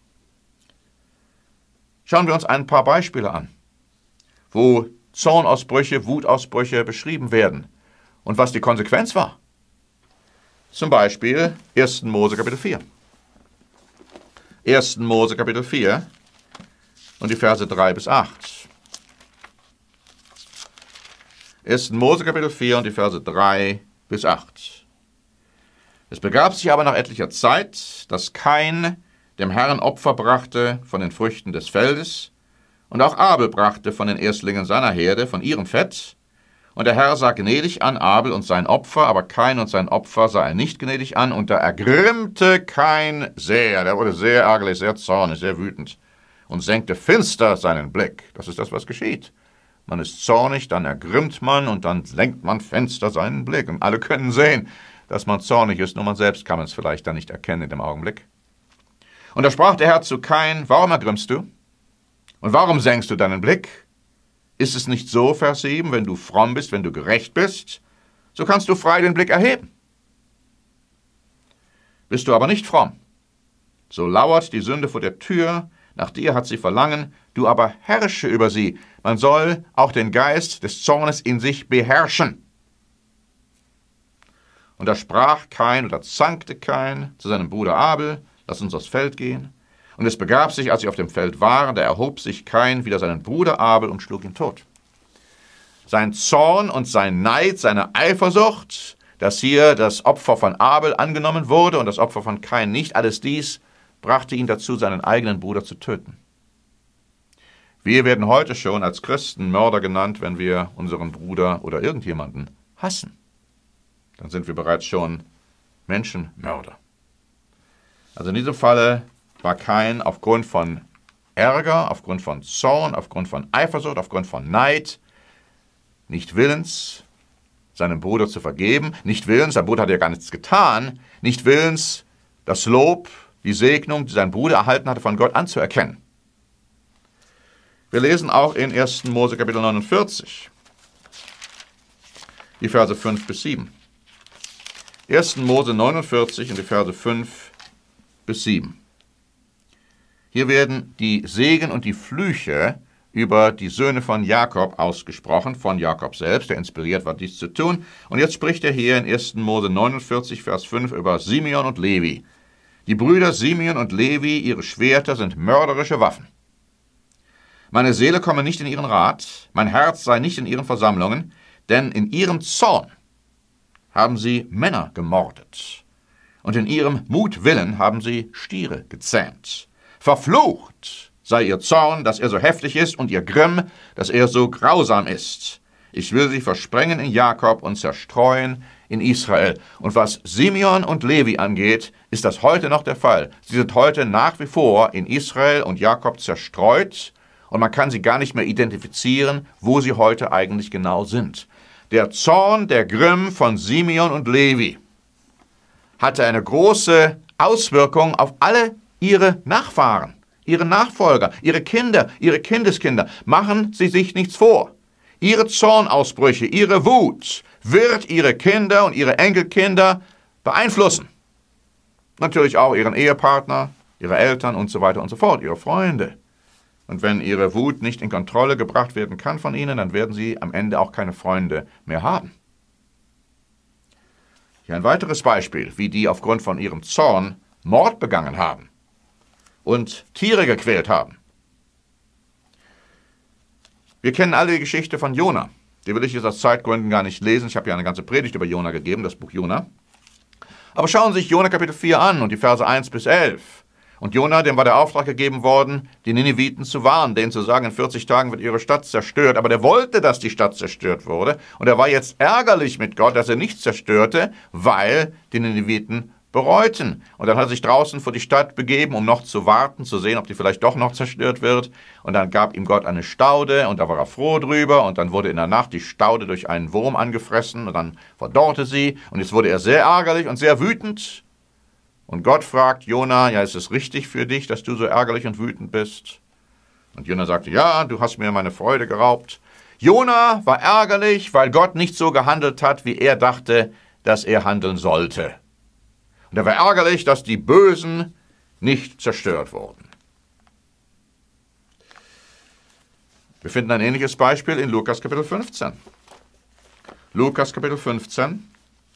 Schauen wir uns ein paar Beispiele an, wo Zornausbrüche, Wutausbrüche beschrieben werden und was die Konsequenz war. Zum Beispiel ersten Mose Kapitel vier. ersten Mose Kapitel vier und die Verse drei bis acht. ersten Mose Kapitel vier und die Verse drei bis acht. Es begab sich aber nach etlicher Zeit, dass Kain dem Herrn Opfer brachte von den Früchten des Feldes, und auch Abel brachte von den Erstlingen seiner Herde, von ihrem Fett. Und der Herr sah gnädig an Abel und sein Opfer, aber Kain und sein Opfer sah er nicht gnädig an, und da ergrimmte Kain sehr, der wurde sehr ärgerlich, sehr zornig, sehr wütend, und senkte finster seinen Blick. Das ist das, was geschieht. Man ist zornig, dann ergrimmt man, und dann senkt man finster seinen Blick. Und alle können sehen, dass man zornig ist, nur man selbst kann es vielleicht dann nicht erkennen in dem Augenblick. Und da sprach der Herr zu Kain, warum ergrimmst du? Und warum senkst du deinen Blick? Ist es nicht so, Vers sieben, wenn du fromm bist, wenn du gerecht bist, so kannst du frei den Blick erheben. Bist du aber nicht fromm, so lauert die Sünde vor der Tür, nach dir hat sie Verlangen, du aber herrsche über sie. Man soll auch den Geist des Zornes in sich beherrschen. Und da sprach Kain oder zankte Kain zu seinem Bruder Abel, lass uns aufs Feld gehen. Und es begab sich, als sie auf dem Feld waren, da erhob sich Kain wider seinen Bruder Abel und schlug ihn tot. Sein Zorn und sein Neid, seine Eifersucht, dass hier das Opfer von Abel angenommen wurde und das Opfer von Kain nicht, alles dies brachte ihn dazu, seinen eigenen Bruder zu töten. Wir werden heute schon als Christen Mörder genannt, wenn wir unseren Bruder oder irgendjemanden hassen. Dann sind wir bereits schon Menschenmörder. Also in diesem Falle war Kain aufgrund von Ärger, aufgrund von Zorn, aufgrund von Eifersucht, aufgrund von Neid nicht willens, seinem Bruder zu vergeben, nicht willens, sein Bruder hat ja gar nichts getan, nicht willens, das Lob, die Segnung, die sein Bruder erhalten hatte, von Gott anzuerkennen. Wir lesen auch in ersten Mose Kapitel neunundvierzig, die Verse fünf bis sieben. ersten Mose neunundvierzig und die Verse fünf bis sieben. Hier werden die Segen und die Flüche über die Söhne von Jakob ausgesprochen, von Jakob selbst, der inspiriert war, dies zu tun. Und jetzt spricht er hier in ersten Mose neunundvierzig, Vers fünf über Simeon und Levi. Die Brüder Simeon und Levi, ihre Schwerter sind mörderische Waffen. Meine Seele komme nicht in ihren Rat, mein Herz sei nicht in ihren Versammlungen, denn in ihrem Zorn haben sie Männer gemordet, und in ihrem Mutwillen haben sie Stiere gezähmt. Verflucht sei ihr Zorn, dass er so heftig ist, und ihr Grimm, dass er so grausam ist. Ich will sie versprengen in Jakob und zerstreuen in Israel. Und was Simeon und Levi angeht, ist das heute noch der Fall. Sie sind heute nach wie vor in Israel und Jakob zerstreut, und man kann sie gar nicht mehr identifizieren, wo sie heute eigentlich genau sind. Der Zorn, der Grimm von Simeon und Levi hatte eine große Auswirkung auf alle ihre Nachfahren, ihre Nachfolger, ihre Kinder, ihre Kindeskinder. Machen Sie sich nichts vor. Ihre Zornausbrüche, ihre Wut wird ihre Kinder und ihre Enkelkinder beeinflussen. Natürlich auch ihren Ehepartner, ihre Eltern und so weiter und so fort, ihre Freunde. Und wenn ihre Wut nicht in Kontrolle gebracht werden kann von ihnen, dann werden sie am Ende auch keine Freunde mehr haben. Hier ein weiteres Beispiel, wie die aufgrund von ihrem Zorn Mord begangen haben und Tiere gequält haben. Wir kennen alle die Geschichte von Jona. Die will ich jetzt aus Zeitgründen gar nicht lesen. Ich habe ja eine ganze Predigt über Jona gegeben, das Buch Jona. Aber schauen Sie sich Jona Kapitel vier an und die Verse eins bis elf. Und Jona, dem war der Auftrag gegeben worden, die Nineviten zu warnen, denen zu sagen, in vierzig Tagen wird ihre Stadt zerstört. Aber der wollte, dass die Stadt zerstört wurde. Und er war jetzt ärgerlich mit Gott, dass er nicht zerstörte, weil die Nineviten bereuten. Und dann hat er sich draußen vor die Stadt begeben, um noch zu warten, zu sehen, ob die vielleicht doch noch zerstört wird. Und dann gab ihm Gott eine Staude und da war er froh drüber. Und dann wurde in der Nacht die Staude durch einen Wurm angefressen und dann verdorrte sie. Und jetzt wurde er sehr ärgerlich und sehr wütend. Und Gott fragt Jona, ja, ist es richtig für dich, dass du so ärgerlich und wütend bist? Und Jona sagte, ja, du hast mir meine Freude geraubt. Jona war ärgerlich, weil Gott nicht so gehandelt hat, wie er dachte, dass er handeln sollte. Und er war ärgerlich, dass die Bösen nicht zerstört wurden. Wir finden ein ähnliches Beispiel in Lukas Kapitel fünfzehn. Lukas Kapitel fünfzehn.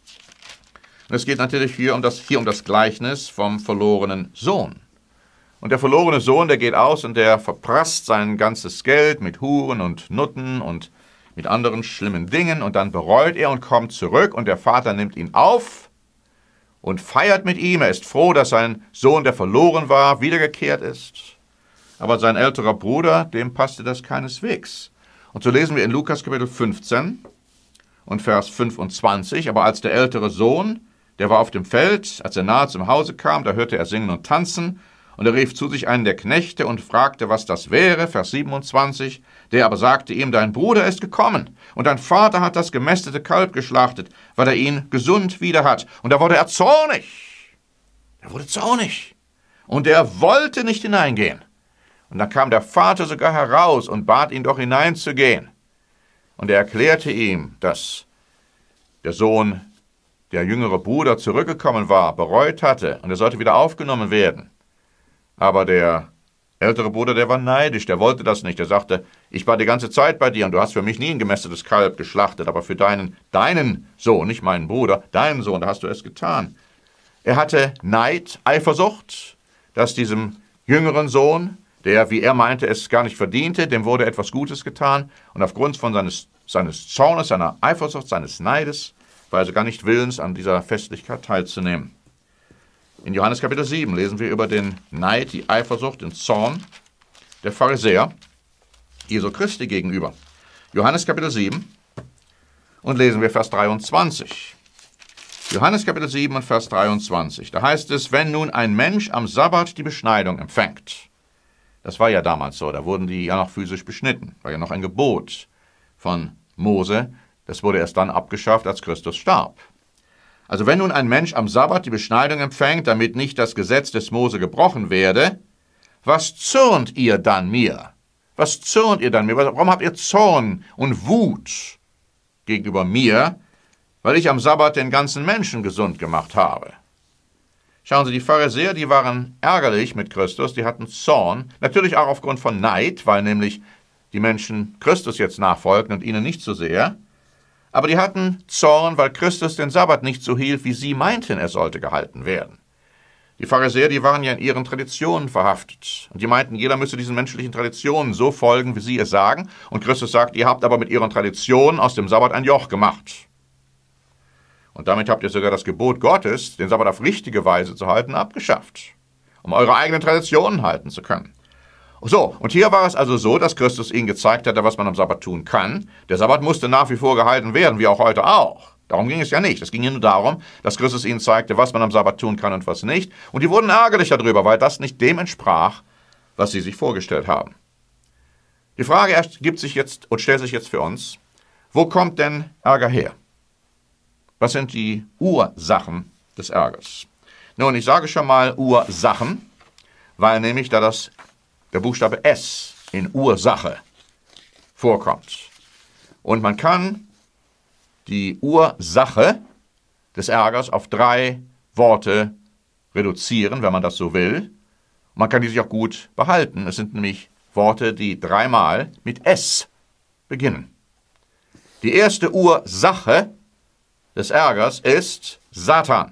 Und es geht natürlich hier um, das, hier um das Gleichnis vom verlorenen Sohn. Und der verlorene Sohn, der geht aus und der verprasst sein ganzes Geld mit Huren und Nutten und mit anderen schlimmen Dingen. Und dann bereut er und kommt zurück und der Vater nimmt ihn auf und feiert mit ihm. Er ist froh, dass sein Sohn, der verloren war, wiedergekehrt ist. Aber sein älterer Bruder, dem passte das keineswegs. Und so lesen wir in Lukas Kapitel fünfzehn und Vers fünfundzwanzig. Aber als der ältere Sohn, der war auf dem Feld, als er nahe zum Hause kam, da hörte er singen und tanzen, und er rief zu sich einen der Knechte und fragte, was das wäre, Vers siebenundzwanzig. Der aber sagte ihm, dein Bruder ist gekommen, und dein Vater hat das gemästete Kalb geschlachtet, weil er ihn gesund wieder hat. Und da wurde er zornig. Er wurde zornig. Und er wollte nicht hineingehen. Und dann kam der Vater sogar heraus und bat ihn doch hineinzugehen. Und er erklärte ihm, dass der Sohn, der jüngere Bruder, zurückgekommen war, bereut hatte und er sollte wieder aufgenommen werden. Aber der ältere Bruder, der war neidisch, der wollte das nicht. Er sagte, ich war die ganze Zeit bei dir und du hast für mich nie ein gemästetes Kalb geschlachtet, aber für deinen, deinen Sohn, nicht meinen Bruder, deinen Sohn, da hast du es getan. Er hatte Neid, Eifersucht, dass diesem jüngeren Sohn, der, wie er meinte, es gar nicht verdiente, dem wurde etwas Gutes getan und aufgrund von seines, seines Zornes, seiner Eifersucht, seines Neides, war also gar nicht willens, an dieser Festlichkeit teilzunehmen. In Johannes Kapitel sieben lesen wir über den Neid, die Eifersucht, den Zorn der Pharisäer Jesu Christi gegenüber. Johannes Kapitel sieben und lesen wir Vers dreiundzwanzig. Johannes Kapitel sieben und Vers dreiundzwanzig. Da heißt es, wenn nun ein Mensch am Sabbat die Beschneidung empfängt. Das war ja damals so, da wurden die ja noch physisch beschnitten. War ja noch ein Gebot von Mose. Das wurde erst dann abgeschafft, als Christus starb. Also wenn nun ein Mensch am Sabbat die Beschneidung empfängt, damit nicht das Gesetz des Mose gebrochen werde, was zürnt ihr dann mir? Was zürnt ihr dann mir? Warum habt ihr Zorn und Wut gegenüber mir, weil ich am Sabbat den ganzen Menschen gesund gemacht habe? Schauen Sie, die Pharisäer, die waren ärgerlich mit Christus, die hatten Zorn, natürlich auch aufgrund von Neid, weil nämlich die Menschen Christus jetzt nachfolgten und ihnen nicht so sehr. Aber die hatten Zorn, weil Christus den Sabbat nicht so hielt, wie sie meinten, er sollte gehalten werden. Die Pharisäer, die waren ja in ihren Traditionen verhaftet. Und die meinten, jeder müsse diesen menschlichen Traditionen so folgen, wie sie es sagen. Und Christus sagt, ihr habt aber mit ihren Traditionen aus dem Sabbat ein Joch gemacht. Und damit habt ihr sogar das Gebot Gottes, den Sabbat auf richtige Weise zu halten, abgeschafft, um eure eigenen Traditionen halten zu können. So, und hier war es also so, dass Christus ihnen gezeigt hatte, was man am Sabbat tun kann. Der Sabbat musste nach wie vor gehalten werden, wie auch heute auch. Darum ging es ja nicht. Es ging ja nur darum, dass Christus ihnen zeigte, was man am Sabbat tun kann und was nicht. Und die wurden ärgerlich darüber, weil das nicht dem entsprach, was sie sich vorgestellt haben. Die Frage ergibt sich jetzt und stellt sich jetzt für uns, wo kommt denn Ärger her? Was sind die Ursachen des Ärgers? Nun, ich sage schon mal Ursachen, weil nämlich da das, der Buchstabe S in Ursache vorkommt. Und man kann die Ursache des Ärgers auf drei Worte reduzieren, wenn man das so will. Man kann die sich auch gut behalten. Es sind nämlich Worte, die dreimal mit S beginnen. Die erste Ursache des Ärgers ist Satan.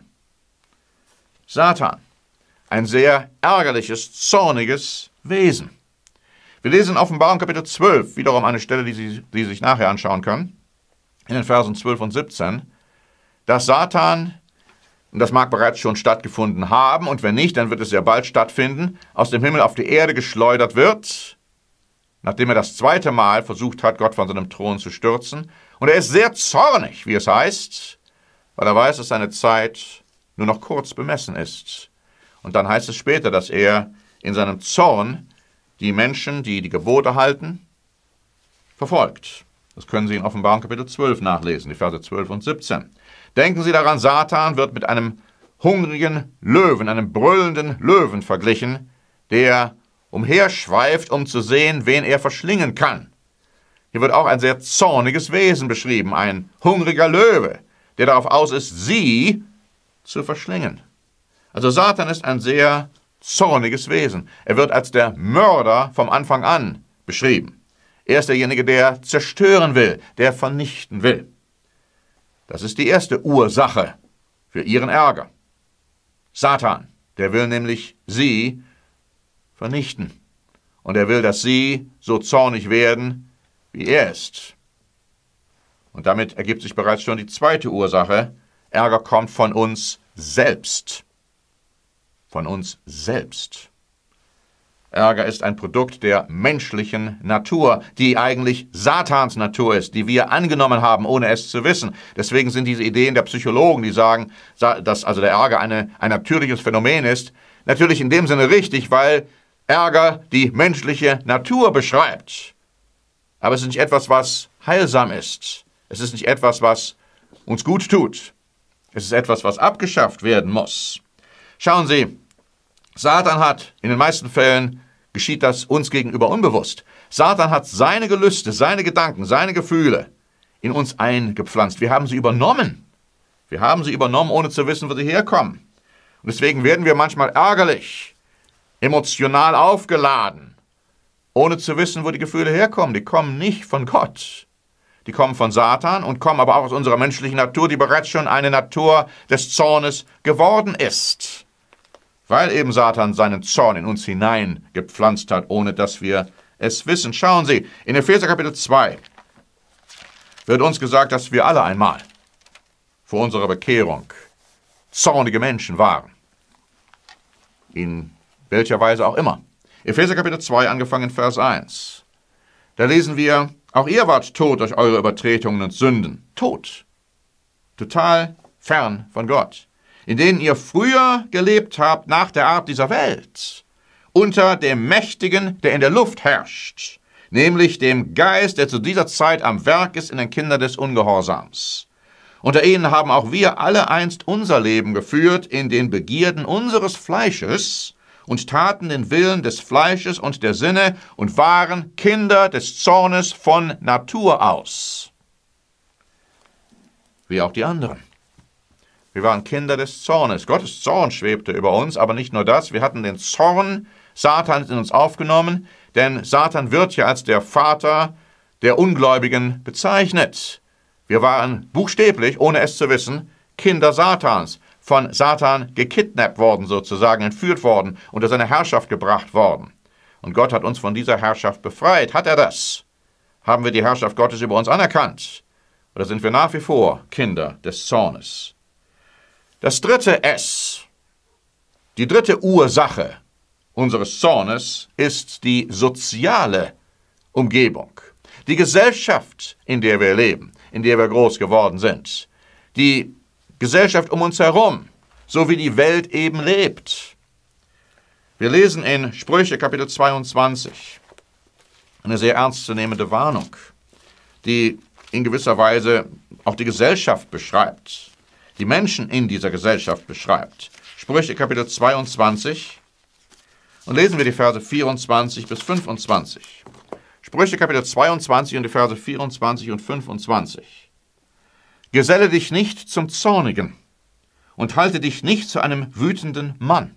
Satan, ein sehr ärgerliches, zorniges Wesen. Wir lesen in Offenbarung Kapitel zwölf, wiederum eine Stelle, die Sie, die Sie sich nachher anschauen können, in den Versen zwölf und siebzehn, dass Satan, und das mag bereits schon stattgefunden haben, und wenn nicht, dann wird es sehr bald stattfinden, aus dem Himmel auf die Erde geschleudert wird, nachdem er das zweite Mal versucht hat, Gott von seinem Thron zu stürzen. Und er ist sehr zornig, wie es heißt, weil er weiß, dass seine Zeit nur noch kurz bemessen ist. Und dann heißt es später, dass er in seinem Zorn die Menschen, die die Gebote halten, verfolgt. Das können Sie in Offenbarung Kapitel zwölf nachlesen, die Verse zwölf und siebzehn. Denken Sie daran, Satan wird mit einem hungrigen Löwen, einem brüllenden Löwen verglichen, der umherschweift, um zu sehen, wen er verschlingen kann. Hier wird auch ein sehr zorniges Wesen beschrieben, ein hungriger Löwe, der darauf aus ist, sie zu verschlingen. Also Satan ist ein sehr zorniges Wesen. Er wird als der Mörder vom Anfang an beschrieben. Er ist derjenige, der zerstören will, der vernichten will. Das ist die erste Ursache für ihren Ärger. Satan, der will nämlich sie vernichten. Und er will, dass sie so zornig werden, wie er ist. Und damit ergibt sich bereits schon die zweite Ursache. Ärger kommt von uns selbst. Von uns selbst. Ärger ist ein Produkt der menschlichen Natur, die eigentlich Satans Natur ist, die wir angenommen haben, ohne es zu wissen. Deswegen sind diese Ideen der Psychologen, die sagen, dass also der Ärger eine, ein natürliches Phänomen ist, natürlich in dem Sinne richtig, weil Ärger die menschliche Natur beschreibt. Aber es ist nicht etwas, was heilsam ist. Es ist nicht etwas, was uns gut tut. Es ist etwas, was abgeschafft werden muss. Schauen Sie, Satan hat, in den meisten Fällen geschieht das uns gegenüber unbewusst. Satan hat seine Gelüste, seine Gedanken, seine Gefühle in uns eingepflanzt. Wir haben sie übernommen. Wir haben sie übernommen, ohne zu wissen, wo sie herkommen. Und deswegen werden wir manchmal ärgerlich, emotional aufgeladen, ohne zu wissen, wo die Gefühle herkommen. Die kommen nicht von Gott. Die kommen von Satan und kommen aber auch aus unserer menschlichen Natur, die bereits schon eine Natur des Zornes geworden ist. Weil eben Satan seinen Zorn in uns hineingepflanzt hat, ohne dass wir es wissen. Schauen Sie, in Epheser Kapitel zwei wird uns gesagt, dass wir alle einmal vor unserer Bekehrung zornige Menschen waren. In welcher Weise auch immer. Epheser Kapitel zwei, angefangen Vers eins. Da lesen wir, auch ihr wart tot durch eure Übertretungen und Sünden. Tot. Total fern von Gott. In denen ihr früher gelebt habt nach der Art dieser Welt, unter dem Mächtigen, der in der Luft herrscht, nämlich dem Geist, der zu dieser Zeit am Werk ist in den Kindern des Ungehorsams. Unter ihnen haben auch wir alle einst unser Leben geführt in den Begierden unseres Fleisches und taten den Willen des Fleisches und der Sinne und waren Kinder des Zornes von Natur aus. Wie auch die anderen. Wir waren Kinder des Zornes. Gottes Zorn schwebte über uns, aber nicht nur das, wir hatten den Zorn Satans in uns aufgenommen, denn Satan wird ja als der Vater der Ungläubigen bezeichnet. Wir waren buchstäblich, ohne es zu wissen, Kinder Satans, von Satan gekidnappt worden sozusagen, entführt worden, unter seine Herrschaft gebracht worden. Und Gott hat uns von dieser Herrschaft befreit. Hat er das? Haben wir die Herrschaft Gottes über uns anerkannt? Oder sind wir nach wie vor Kinder des Zornes? Das dritte S, die dritte Ursache unseres Zornes ist die soziale Umgebung. Die Gesellschaft, in der wir leben, in der wir groß geworden sind. Die Gesellschaft um uns herum, so wie die Welt eben lebt. Wir lesen in Sprüche Kapitel zweiundzwanzig eine sehr ernstzunehmende Warnung, die in gewisser Weise auch die Gesellschaft beschreibt, die Menschen in dieser Gesellschaft beschreibt. Sprüche Kapitel zweiundzwanzig und lesen wir die Verse vierundzwanzig bis fünfundzwanzig. Sprüche Kapitel zweiundzwanzig und die Verse vierundzwanzig und fünfundzwanzig. Geselle dich nicht zum Zornigen und halte dich nicht zu einem wütenden Mann.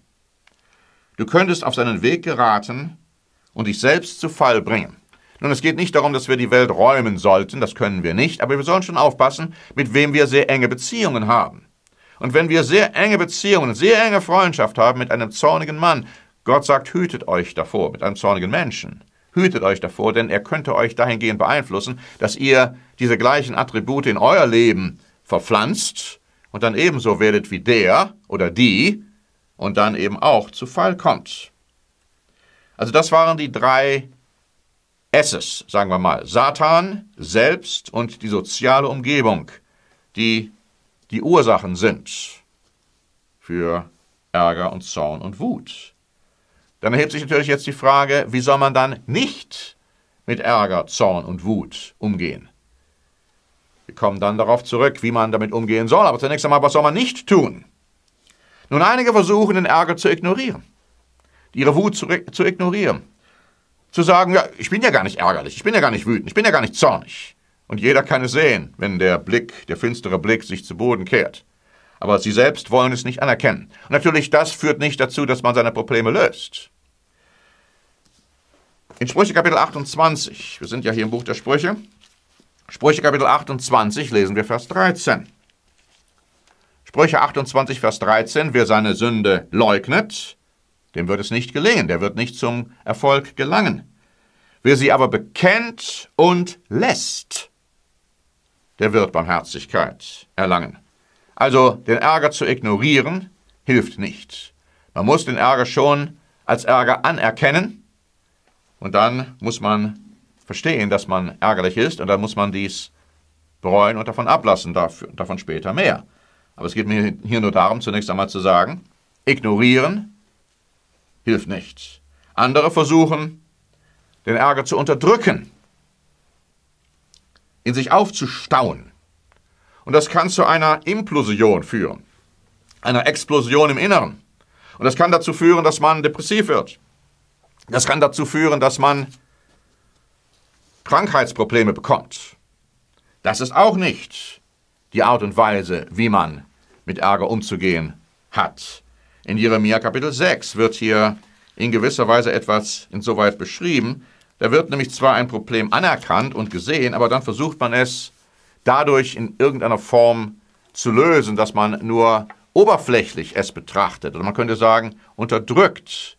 Du könntest auf seinen Weg geraten und dich selbst zu Fall bringen. Nun, es geht nicht darum, dass wir die Welt räumen sollten, das können wir nicht, aber wir sollen schon aufpassen, mit wem wir sehr enge Beziehungen haben. Und wenn wir sehr enge Beziehungen, sehr enge Freundschaft haben mit einem zornigen Mann, Gott sagt, hütet euch davor, mit einem zornigen Menschen. Hütet euch davor, denn er könnte euch dahingehend beeinflussen, dass ihr diese gleichen Attribute in euer Leben verpflanzt und dann ebenso werdet wie der oder die und dann eben auch zu Fall kommt. Also das waren die drei S's, sagen wir mal. Satan, selbst und die soziale Umgebung, die die Ursachen sind für Ärger und Zorn und Wut. Dann erhebt sich natürlich jetzt die Frage, wie soll man dann nicht mit Ärger, Zorn und Wut umgehen? Wir kommen dann darauf zurück, wie man damit umgehen soll. Aber zunächst einmal, was soll man nicht tun? Nun, einige versuchen, den Ärger zu ignorieren, ihre Wut zu, zu ignorieren. Zu sagen, ja, ich bin ja gar nicht ärgerlich, ich bin ja gar nicht wütend, ich bin ja gar nicht zornig. Und jeder kann es sehen, wenn der Blick, der finstere Blick sich zu Boden kehrt. Aber sie selbst wollen es nicht anerkennen. Und natürlich, das führt nicht dazu, dass man seine Probleme löst. In Sprüche Kapitel achtundzwanzig, wir sind ja hier im Buch der Sprüche, Sprüche Kapitel achtundzwanzig lesen wir Vers dreizehn. Sprüche achtundzwanzig, Vers dreizehn, wer seine Sünde leugnet, dem wird es nicht gelingen, der wird nicht zum Erfolg gelangen. Wer sie aber bekennt und lässt, der wird Barmherzigkeit erlangen. Also den Ärger zu ignorieren, hilft nicht. Man muss den Ärger schon als Ärger anerkennen, und dann muss man verstehen, dass man ärgerlich ist, und dann muss man dies bereuen und davon ablassen, dafür, davon später mehr. Aber es geht mir hier nur darum, zunächst einmal zu sagen, ignorieren hilft nicht. Andere versuchen, den Ärger zu unterdrücken, in sich aufzustauen. Und das kann zu einer Implosion führen, einer Explosion im Inneren. Und das kann dazu führen, dass man depressiv wird. Das kann dazu führen, dass man Krankheitsprobleme bekommt. Das ist auch nicht die Art und Weise, wie man mit Ärger umzugehen hat. In Jeremia Kapitel sechs wird hier in gewisser Weise etwas insoweit beschrieben. Da wird nämlich zwar ein Problem anerkannt und gesehen, aber dann versucht man es dadurch in irgendeiner Form zu lösen, dass man nur oberflächlich es betrachtet. Oder man könnte sagen, unterdrückt.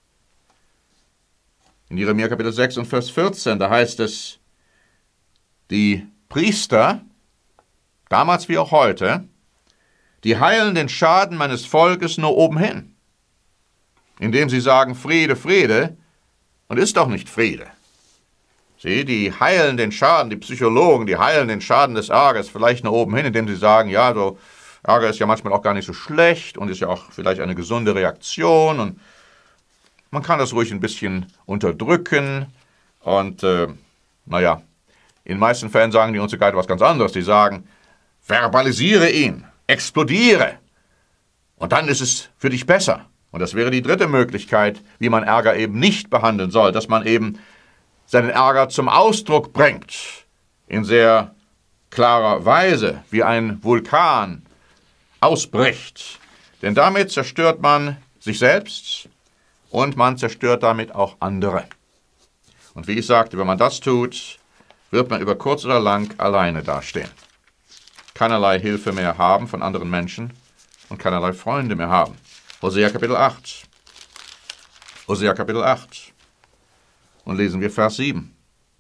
In Jeremia Kapitel sechs und Vers vierzehn, da heißt es, die Priester, damals wie auch heute, die heilen den Schaden meines Volkes nur oben hin, indem sie sagen, Friede, Friede, und ist doch nicht Friede. Sie, die heilen den Schaden, die Psychologen, die heilen den Schaden des Ärgers vielleicht nur oben hin, indem sie sagen, ja, so Ärger ist ja manchmal auch gar nicht so schlecht und ist ja auch vielleicht eine gesunde Reaktion und man kann das ruhig ein bisschen unterdrücken und, äh, naja, in den meisten Fällen sagen die uns sogar etwas ganz anderes. Die sagen, verbalisiere ihn, explodiere. Und dann ist es für dich besser. Und das wäre die dritte Möglichkeit, wie man Ärger eben nicht behandeln soll, dass man eben seinen Ärger zum Ausdruck bringt, in sehr klarer Weise, wie ein Vulkan ausbricht. Denn damit zerstört man sich selbst und man zerstört damit auch andere. Und wie ich sagte, wenn man das tut, wird man über kurz oder lang alleine dastehen. Keinerlei Hilfe mehr haben von anderen Menschen und keinerlei Freunde mehr haben. Hosea Kapitel acht. Hosea Kapitel acht. Und lesen wir Vers sieben.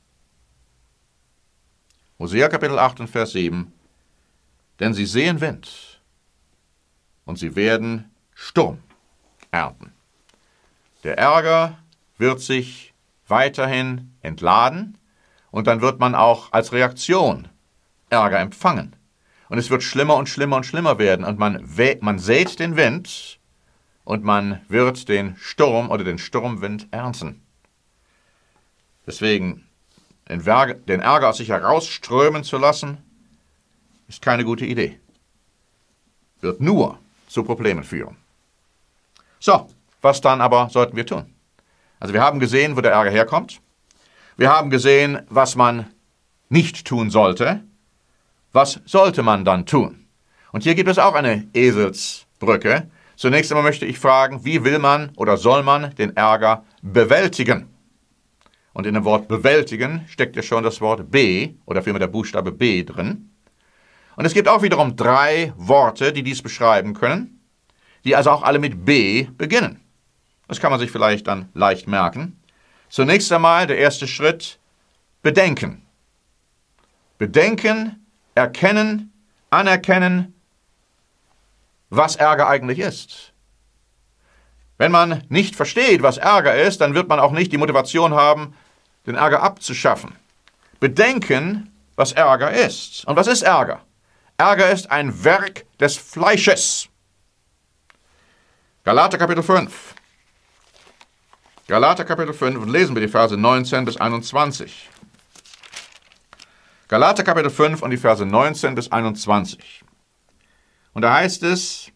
Hosea Kapitel acht und Vers sieben. Denn sie sehen Wind und sie werden Sturm ernten. Der Ärger wird sich weiterhin entladen und dann wird man auch als Reaktion Ärger empfangen. Und es wird schlimmer und schlimmer und schlimmer werden und man, man sät den Wind und man wird den Sturm oder den Sturmwind ernten. Deswegen, den Ärger aus sich herausströmen zu lassen, ist keine gute Idee. Wird nur zu Problemen führen. So, was dann aber sollten wir tun? Also wir haben gesehen, wo der Ärger herkommt. Wir haben gesehen, was man nicht tun sollte. Was sollte man dann tun? Und hier gibt es auch eine Eselsbrücke. Zunächst einmal möchte ich fragen, wie will man oder soll man den Ärger bewältigen? Und in dem Wort bewältigen steckt ja schon das Wort B oder vielmehr der Buchstabe B drin. Und es gibt auch wiederum drei Worte, die dies beschreiben können, die also auch alle mit B beginnen. Das kann man sich vielleicht dann leicht merken. Zunächst einmal der erste Schritt, bedenken. Bedenken, erkennen, anerkennen, was Ärger eigentlich ist. Wenn man nicht versteht, was Ärger ist, dann wird man auch nicht die Motivation haben, den Ärger abzuschaffen. Bedenken, was Ärger ist. Und was ist Ärger? Ärger ist ein Werk des Fleisches. Galater Kapitel fünf. Galater Kapitel fünf und lesen wir die Verse neunzehn bis einundzwanzig. Galater Kapitel fünf und die Verse neunzehn bis einundzwanzig. Und da heißt es,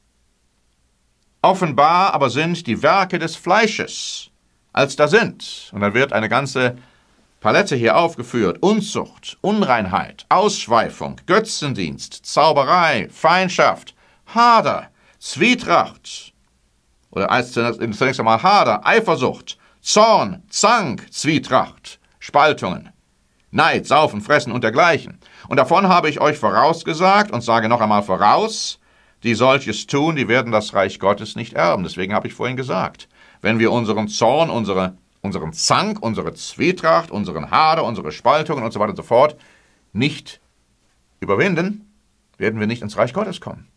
offenbar aber sind die Werke des Fleisches, als da sind. Und dann wird eine ganze Palette hier aufgeführt. Unzucht, Unreinheit, Ausschweifung, Götzendienst, Zauberei, Feindschaft, Hader, Zwietracht. Oder als zunächst einmal Hader, Eifersucht, Zorn, Zank, Zwietracht, Spaltungen, Neid, Saufen, Fressen und dergleichen. Und davon habe ich euch vorausgesagt und sage noch einmal voraus, die solches tun, die werden das Reich Gottes nicht erben. Deswegen habe ich vorhin gesagt, wenn wir unseren Zorn, unsere, unseren Zank, unsere Zwietracht, unseren Hader, unsere Spaltungen und so weiter und so fort nicht überwinden, werden wir nicht ins Reich Gottes kommen.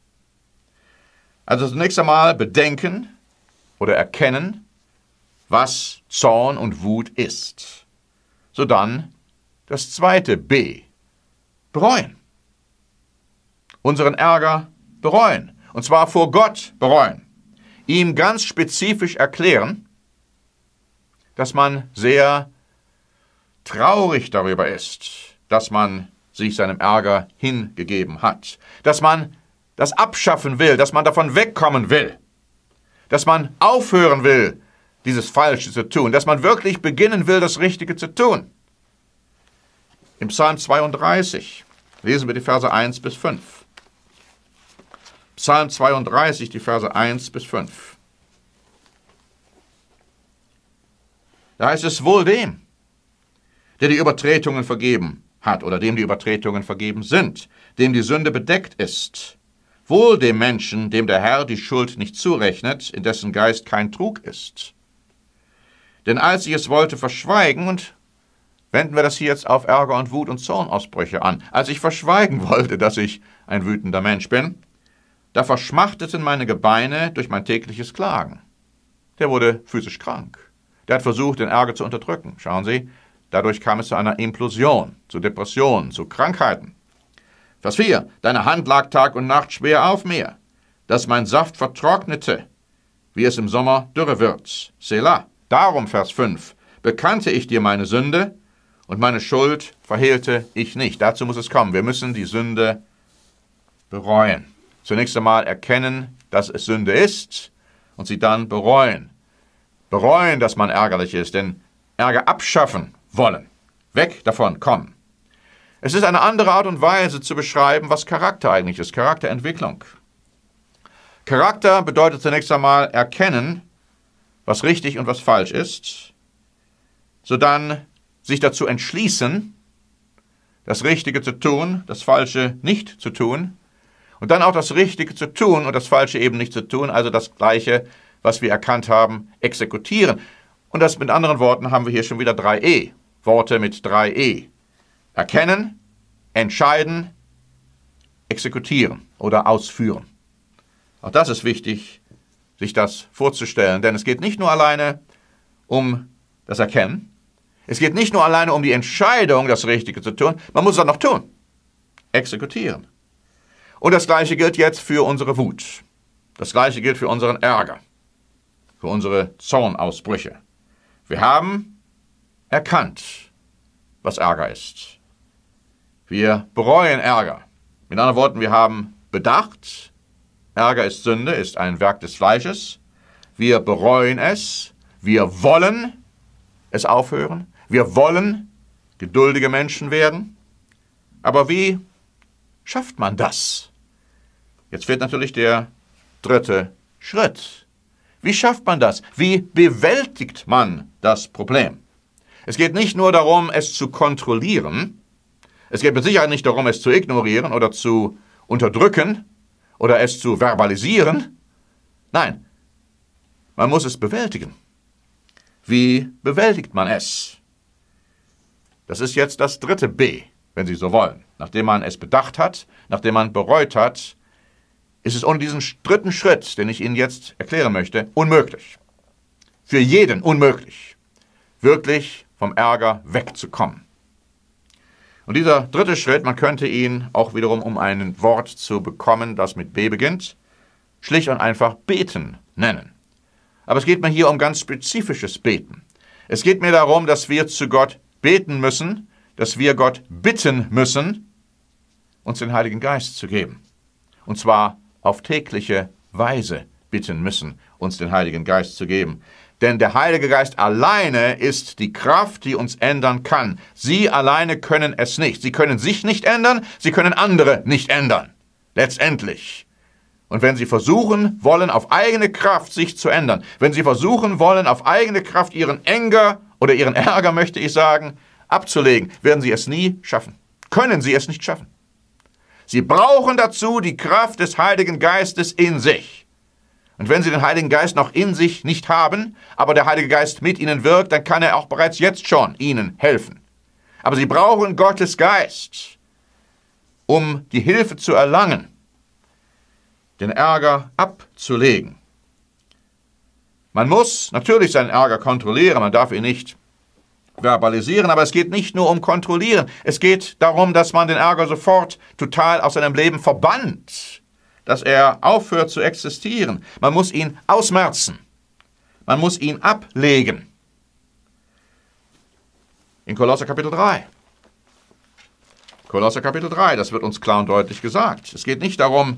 Also zunächst einmal bedenken oder erkennen, was Zorn und Wut ist. So dann das zweite B, bereuen. Unseren Ärger bereuen. Und zwar vor Gott bereuen. Ihm ganz spezifisch erklären, dass man sehr traurig darüber ist, dass man sich seinem Ärger hingegeben hat. Dass man das abschaffen will, dass man davon wegkommen will. Dass man aufhören will, dieses Falsche zu tun. Dass man wirklich beginnen will, das Richtige zu tun. Im Psalm zweiunddreißig lesen wir die Verse eins bis fünf. Psalm zweiunddreißig, die Verse eins bis fünf. Da heißt es, wohl dem, der die Übertretungen vergeben hat oder dem die Übertretungen vergeben sind, dem die Sünde bedeckt ist. Wohl dem Menschen, dem der Herr die Schuld nicht zurechnet, in dessen Geist kein Trug ist. Denn als ich es wollte verschweigen, und wenden wir das hier jetzt auf Ärger und Wut und Zornausbrüche an, als ich verschweigen wollte, dass ich ein wütender Mensch bin, da verschmachteten meine Gebeine durch mein tägliches Klagen. Der wurde physisch krank. Der hat versucht, den Ärger zu unterdrücken. Schauen Sie, dadurch kam es zu einer Implosion, zu Depressionen, zu Krankheiten. Vers vier. Deine Hand lag Tag und Nacht schwer auf mir, dass mein Saft vertrocknete, wie es im Sommer dürre wird. Selah. Darum, Vers fünf, bekannte ich dir meine Sünde und meine Schuld verhehlte ich nicht. Dazu muss es kommen. Wir müssen die Sünde bereuen. Zunächst einmal erkennen, dass es Sünde ist und sie dann bereuen. Bereuen, dass man ärgerlich ist, denn Ärger abschaffen wollen. Weg davon, kommen. Es ist eine andere Art und Weise zu beschreiben, was Charakter eigentlich ist. Charakterentwicklung. Charakter bedeutet zunächst einmal erkennen, was richtig und was falsch ist, sodann sich dazu entschließen, das Richtige zu tun, das Falsche nicht zu tun, und dann auch das Richtige zu tun und das Falsche eben nicht zu tun, also das Gleiche, was wir erkannt haben, exekutieren. Und das mit anderen Worten haben wir hier schon wieder drei E, Worte mit drei E. Erkennen, entscheiden, exekutieren oder ausführen. Auch das ist wichtig, sich das vorzustellen, denn es geht nicht nur alleine um das Erkennen, es geht nicht nur alleine um die Entscheidung, das Richtige zu tun, man muss es auch noch tun, exekutieren. Und das Gleiche gilt jetzt für unsere Wut, das Gleiche gilt für unseren Ärger, für unsere Zornausbrüche. Wir haben erkannt, was Ärger ist. Wir bereuen Ärger. Mit anderen Worten, wir haben bedacht, Ärger ist Sünde, ist ein Werk des Fleisches. Wir bereuen es. Wir wollen es aufhören. Wir wollen geduldige Menschen werden. Aber wie schafft man das? Jetzt fehlt natürlich der dritte Schritt. Wie schafft man das? Wie bewältigt man das Problem? Es geht nicht nur darum, es zu kontrollieren. Es geht mit Sicherheit nicht darum, es zu ignorieren oder zu unterdrücken oder es zu verbalisieren. Nein, man muss es bewältigen. Wie bewältigt man es? Das ist jetzt das dritte B, wenn Sie so wollen. Nachdem man es bedacht hat, nachdem man bereut hat, ist es ohne diesen dritten Schritt, den ich Ihnen jetzt erklären möchte, unmöglich. Für jeden unmöglich, wirklich vom Ärger wegzukommen. Und dieser dritte Schritt, man könnte ihn auch wiederum, um ein Wort zu bekommen, das mit B beginnt, schlicht und einfach beten nennen. Aber es geht mir hier um ganz spezifisches Beten. Es geht mir darum, dass wir zu Gott beten müssen, dass wir Gott bitten müssen, uns den Heiligen Geist zu geben. Und zwar auf tägliche Weise bitten müssen, uns den Heiligen Geist zu geben. Denn der Heilige Geist alleine ist die Kraft, die uns ändern kann. Sie alleine können es nicht. Sie können sich nicht ändern, sie können andere nicht ändern. Letztendlich. Und wenn Sie versuchen wollen, auf eigene Kraft sich zu ändern, wenn Sie versuchen wollen, auf eigene Kraft Ihren Ärger oder Ihren Ärger, möchte ich sagen, abzulegen, werden Sie es nie schaffen. Können Sie es nicht schaffen. Sie brauchen dazu die Kraft des Heiligen Geistes in sich. Und wenn Sie den Heiligen Geist noch in sich nicht haben, aber der Heilige Geist mit Ihnen wirkt, dann kann er auch bereits jetzt schon Ihnen helfen. Aber Sie brauchen Gottes Geist, um die Hilfe zu erlangen, den Ärger abzulegen. Man muss natürlich seinen Ärger kontrollieren, man darf ihn nicht verbalisieren, aber es geht nicht nur um kontrollieren. Es geht darum, dass man den Ärger sofort total aus seinem Leben verbannt, dass er aufhört zu existieren. Man muss ihn ausmerzen. Man muss ihn ablegen. In Kolosser Kapitel drei. Kolosser Kapitel drei, das wird uns klar und deutlich gesagt. Es geht nicht darum,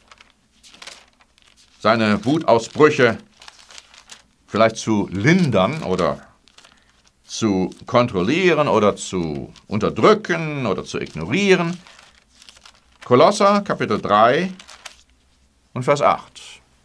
seine Wutausbrüche vielleicht zu lindern oder zu kontrollieren oder zu unterdrücken oder zu ignorieren. Kolosser Kapitel drei und Vers acht.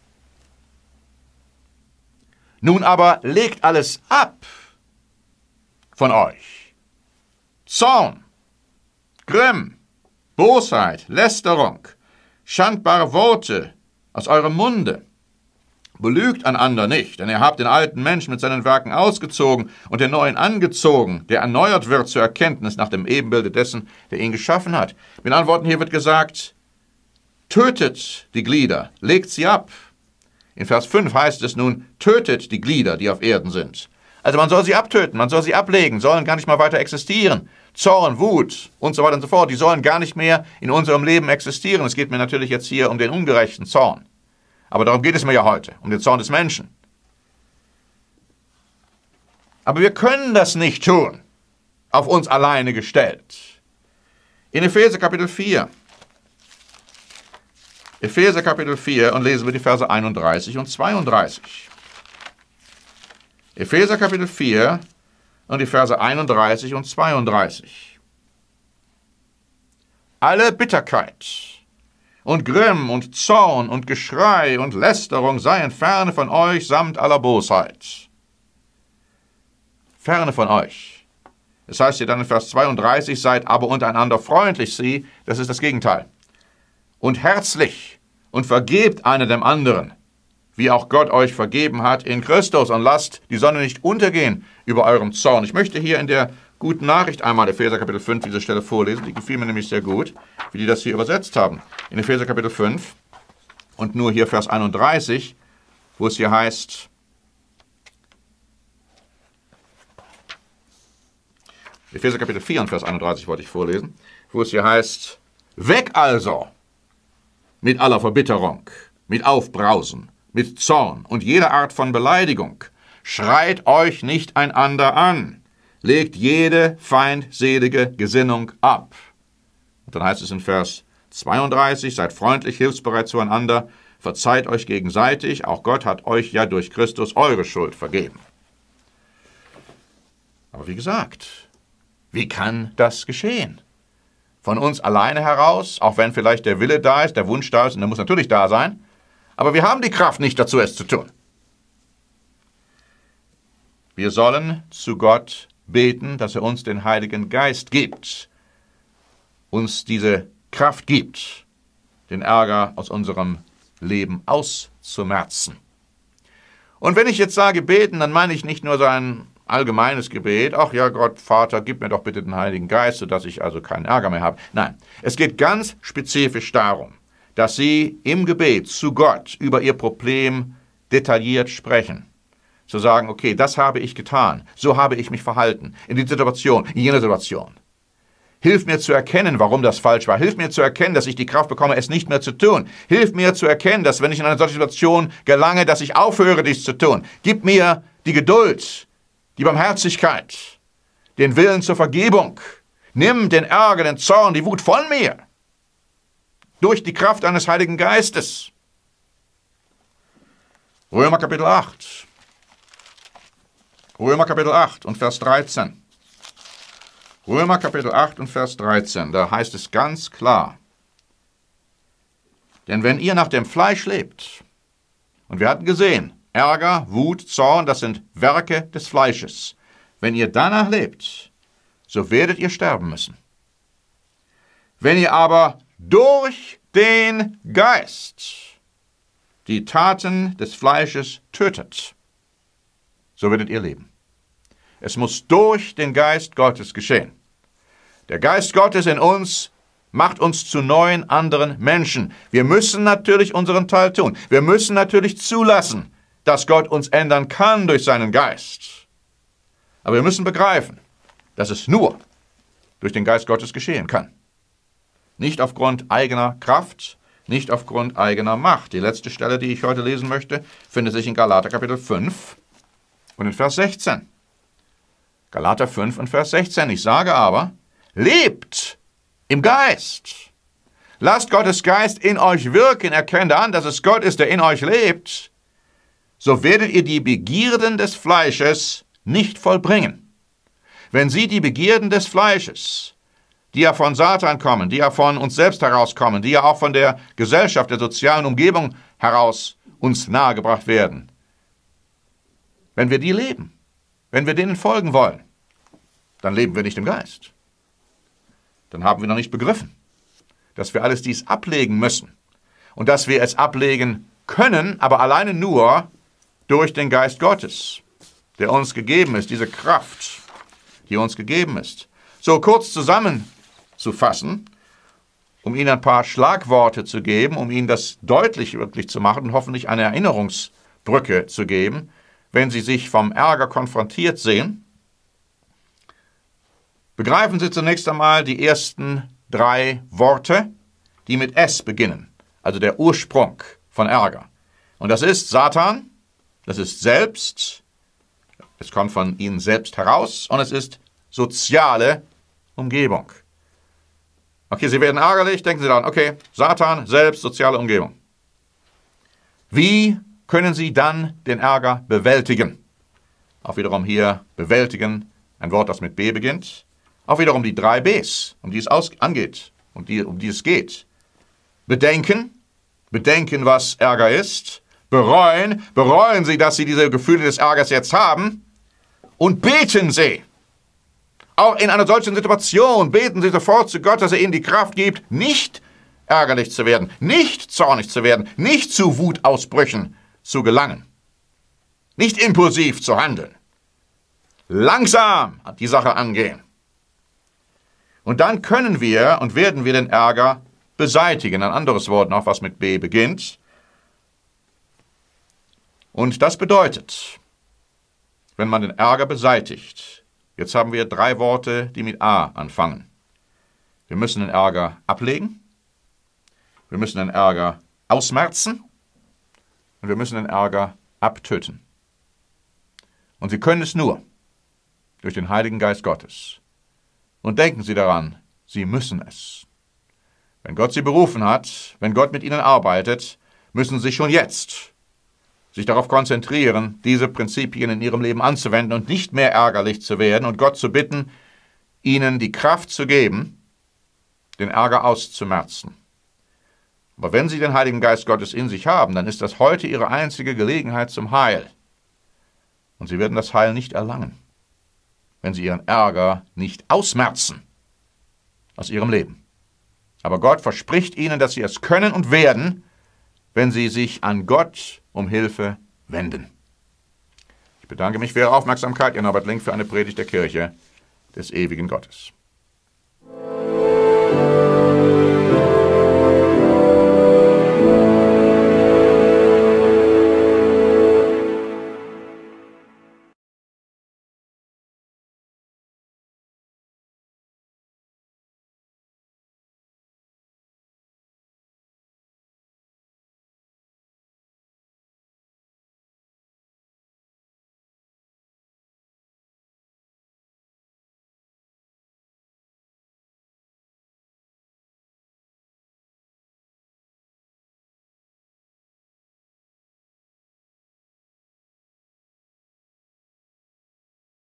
Nun aber legt alles ab von euch. Zorn, Grimm, Bosheit, Lästerung, schandbare Worte aus eurem Munde. Belügt einander nicht, denn ihr habt den alten Menschen mit seinen Werken ausgezogen und den neuen angezogen, der erneuert wird zur Erkenntnis nach dem Ebenbilde dessen, der ihn geschaffen hat. Mit anderen Worten, hier wird gesagt, tötet die Glieder, legt sie ab. In Vers fünf heißt es nun, tötet die Glieder, die auf Erden sind. Also man soll sie abtöten, man soll sie ablegen, sollen gar nicht mal weiter existieren. Zorn, Wut und so weiter und so fort, die sollen gar nicht mehr in unserem Leben existieren. Es geht mir natürlich jetzt hier um den ungerechten Zorn. Aber darum geht es mir ja heute, um den Zorn des Menschen. Aber wir können das nicht tun, auf uns alleine gestellt. In Epheser Kapitel vier, Epheser Kapitel vier und lesen wir die Verse einunddreißig und zweiunddreißig. Epheser Kapitel vier und die Verse einunddreißig und zweiunddreißig. Alle Bitterkeit und Grimm und Zorn und Geschrei und Lästerung seien ferne von euch samt aller Bosheit. Ferne von euch. Es heißt hier dann in Vers zweiunddreißig, seid aber untereinander freundlich, sie, das ist das Gegenteil. Und herzlich und vergebt einer dem anderen, wie auch Gott euch vergeben hat in Christus, und lasst die Sonne nicht untergehen über eurem Zorn. Ich möchte hier in der Guten Nachricht einmal Epheser Kapitel fünf diese Stelle vorlesen, die gefiel mir nämlich sehr gut, wie die das hier übersetzt haben. In Epheser Kapitel fünf und nur hier Vers einunddreißig, wo es hier heißt, Epheser Kapitel vier und Vers einunddreißig wollte ich vorlesen, wo es hier heißt, weg also mit aller Verbitterung, mit Aufbrausen, mit Zorn und jeder Art von Beleidigung. Schreit euch nicht einander an, legt jede feindselige Gesinnung ab. Und dann heißt es in Vers zweiunddreißig, seid freundlich, hilfsbereit zueinander, verzeiht euch gegenseitig, auch Gott hat euch ja durch Christus eure Schuld vergeben. Aber wie gesagt, wie kann das geschehen? Von uns alleine heraus, auch wenn vielleicht der Wille da ist, der Wunsch da ist, und der muss natürlich da sein, aber wir haben die Kraft nicht dazu, es zu tun. Wir sollen zu Gott beten, dass er uns den Heiligen Geist gibt, uns diese Kraft gibt, den Ärger aus unserem Leben auszumerzen. Und wenn ich jetzt sage beten, dann meine ich nicht nur so ein allgemeines Gebet, ach ja Gott, Vater, gib mir doch bitte den Heiligen Geist, sodass ich also keinen Ärger mehr habe. Nein, es geht ganz spezifisch darum, dass Sie im Gebet zu Gott über Ihr Problem detailliert sprechen. Zu sagen, okay, das habe ich getan, so habe ich mich verhalten, in dieser Situation, in jener Situation. Hilf mir zu erkennen, warum das falsch war. Hilf mir zu erkennen, dass ich die Kraft bekomme, es nicht mehr zu tun. Hilf mir zu erkennen, dass wenn ich in eine solche Situation gelange, dass ich aufhöre, dies zu tun. Gib mir die Geduld, die Barmherzigkeit, den Willen zur Vergebung. Nimm den Ärger, den Zorn, die Wut von mir. Durch die Kraft eines Heiligen Geistes. Römer Kapitel acht. Römer Kapitel acht und Vers dreizehn. Römer Kapitel acht und Vers dreizehn, da heißt es ganz klar, denn wenn ihr nach dem Fleisch lebt, und wir hatten gesehen, Ärger, Wut, Zorn, das sind Werke des Fleisches, wenn ihr danach lebt, so werdet ihr sterben müssen. Wenn ihr aber durch den Geist die Taten des Fleisches tötet, so werdet ihr leben. Es muss durch den Geist Gottes geschehen. Der Geist Gottes in uns macht uns zu neuen, anderen Menschen. Wir müssen natürlich unseren Teil tun. Wir müssen natürlich zulassen, dass Gott uns ändern kann durch seinen Geist. Aber wir müssen begreifen, dass es nur durch den Geist Gottes geschehen kann. Nicht aufgrund eigener Kraft, nicht aufgrund eigener Macht. Die letzte Stelle, die ich heute lesen möchte, findet sich in Galater Kapitel fünf und in Vers sechzehn. Galater fünf und Vers sechzehn. Ich sage aber, lebt im Geist. Lasst Gottes Geist in euch wirken. Erkennt an, dass es Gott ist, der in euch lebt. So werdet ihr die Begierden des Fleisches nicht vollbringen. Wenn Sie die Begierden des Fleisches, die ja von Satan kommen, die ja von uns selbst herauskommen, die ja auch von der Gesellschaft, der sozialen Umgebung heraus uns nahegebracht werden, wenn wir die leben, wenn wir denen folgen wollen, dann leben wir nicht im Geist. Dann haben wir noch nicht begriffen, dass wir alles dies ablegen müssen und dass wir es ablegen können, aber alleine nur durch den Geist Gottes, der uns gegeben ist, diese Kraft, die uns gegeben ist. So kurz zusammenzufassen, um Ihnen ein paar Schlagworte zu geben, um Ihnen das deutlich wirklich zu machen und hoffentlich eine Erinnerungsbrücke zu geben, wenn Sie sich vom Ärger konfrontiert sehen. Begreifen Sie zunächst einmal die ersten drei Worte, die mit S beginnen, also der Ursprung von Ärger. Und das ist Satan, das ist selbst, es kommt von Ihnen selbst heraus, und es ist soziale Umgebung. Okay, Sie werden ärgerlich, denken Sie daran, okay, Satan, selbst, soziale Umgebung. Wie können Sie dann den Ärger bewältigen? Auch wiederum hier bewältigen, ein Wort, das mit B beginnt. Auch wiederum die drei Bs, um die es aus angeht, um die, um die es geht. Bedenken, bedenken, was Ärger ist. Bereuen, bereuen Sie, dass Sie diese Gefühle des Ärgers jetzt haben. Und beten Sie. Auch in einer solchen Situation beten Sie sofort zu Gott, dass er Ihnen die Kraft gibt, nicht ärgerlich zu werden, nicht zornig zu werden, nicht zu Wutausbrüchen zu gelangen, nicht impulsiv zu handeln. Langsam die Sache angehen. Und dann können wir und werden wir den Ärger beseitigen. Ein anderes Wort noch, was mit B beginnt. Und das bedeutet, wenn man den Ärger beseitigt, jetzt haben wir drei Worte, die mit A anfangen. Wir müssen den Ärger ablegen, wir müssen den Ärger ausmerzen und wir müssen den Ärger abtöten. Und Sie können es nur durch den Heiligen Geist Gottes. Und denken Sie daran, Sie müssen es. Wenn Gott Sie berufen hat, wenn Gott mit Ihnen arbeitet, müssen Sie schon jetzt sich darauf konzentrieren, diese Prinzipien in Ihrem Leben anzuwenden und nicht mehr ärgerlich zu werden und Gott zu bitten, Ihnen die Kraft zu geben, den Ärger auszumerzen. Aber wenn Sie den Heiligen Geist Gottes in sich haben, dann ist das heute Ihre einzige Gelegenheit zum Heil. Und Sie werden das Heil nicht erlangen, wenn Sie Ihren Ärger nicht ausmerzen aus Ihrem Leben. Aber Gott verspricht Ihnen, dass Sie es können und werden, wenn Sie sich an Gott um Hilfe wenden. Ich bedanke mich für Ihre Aufmerksamkeit. Ihr Norbert Link für eine Predigt der Kirche des ewigen Gottes.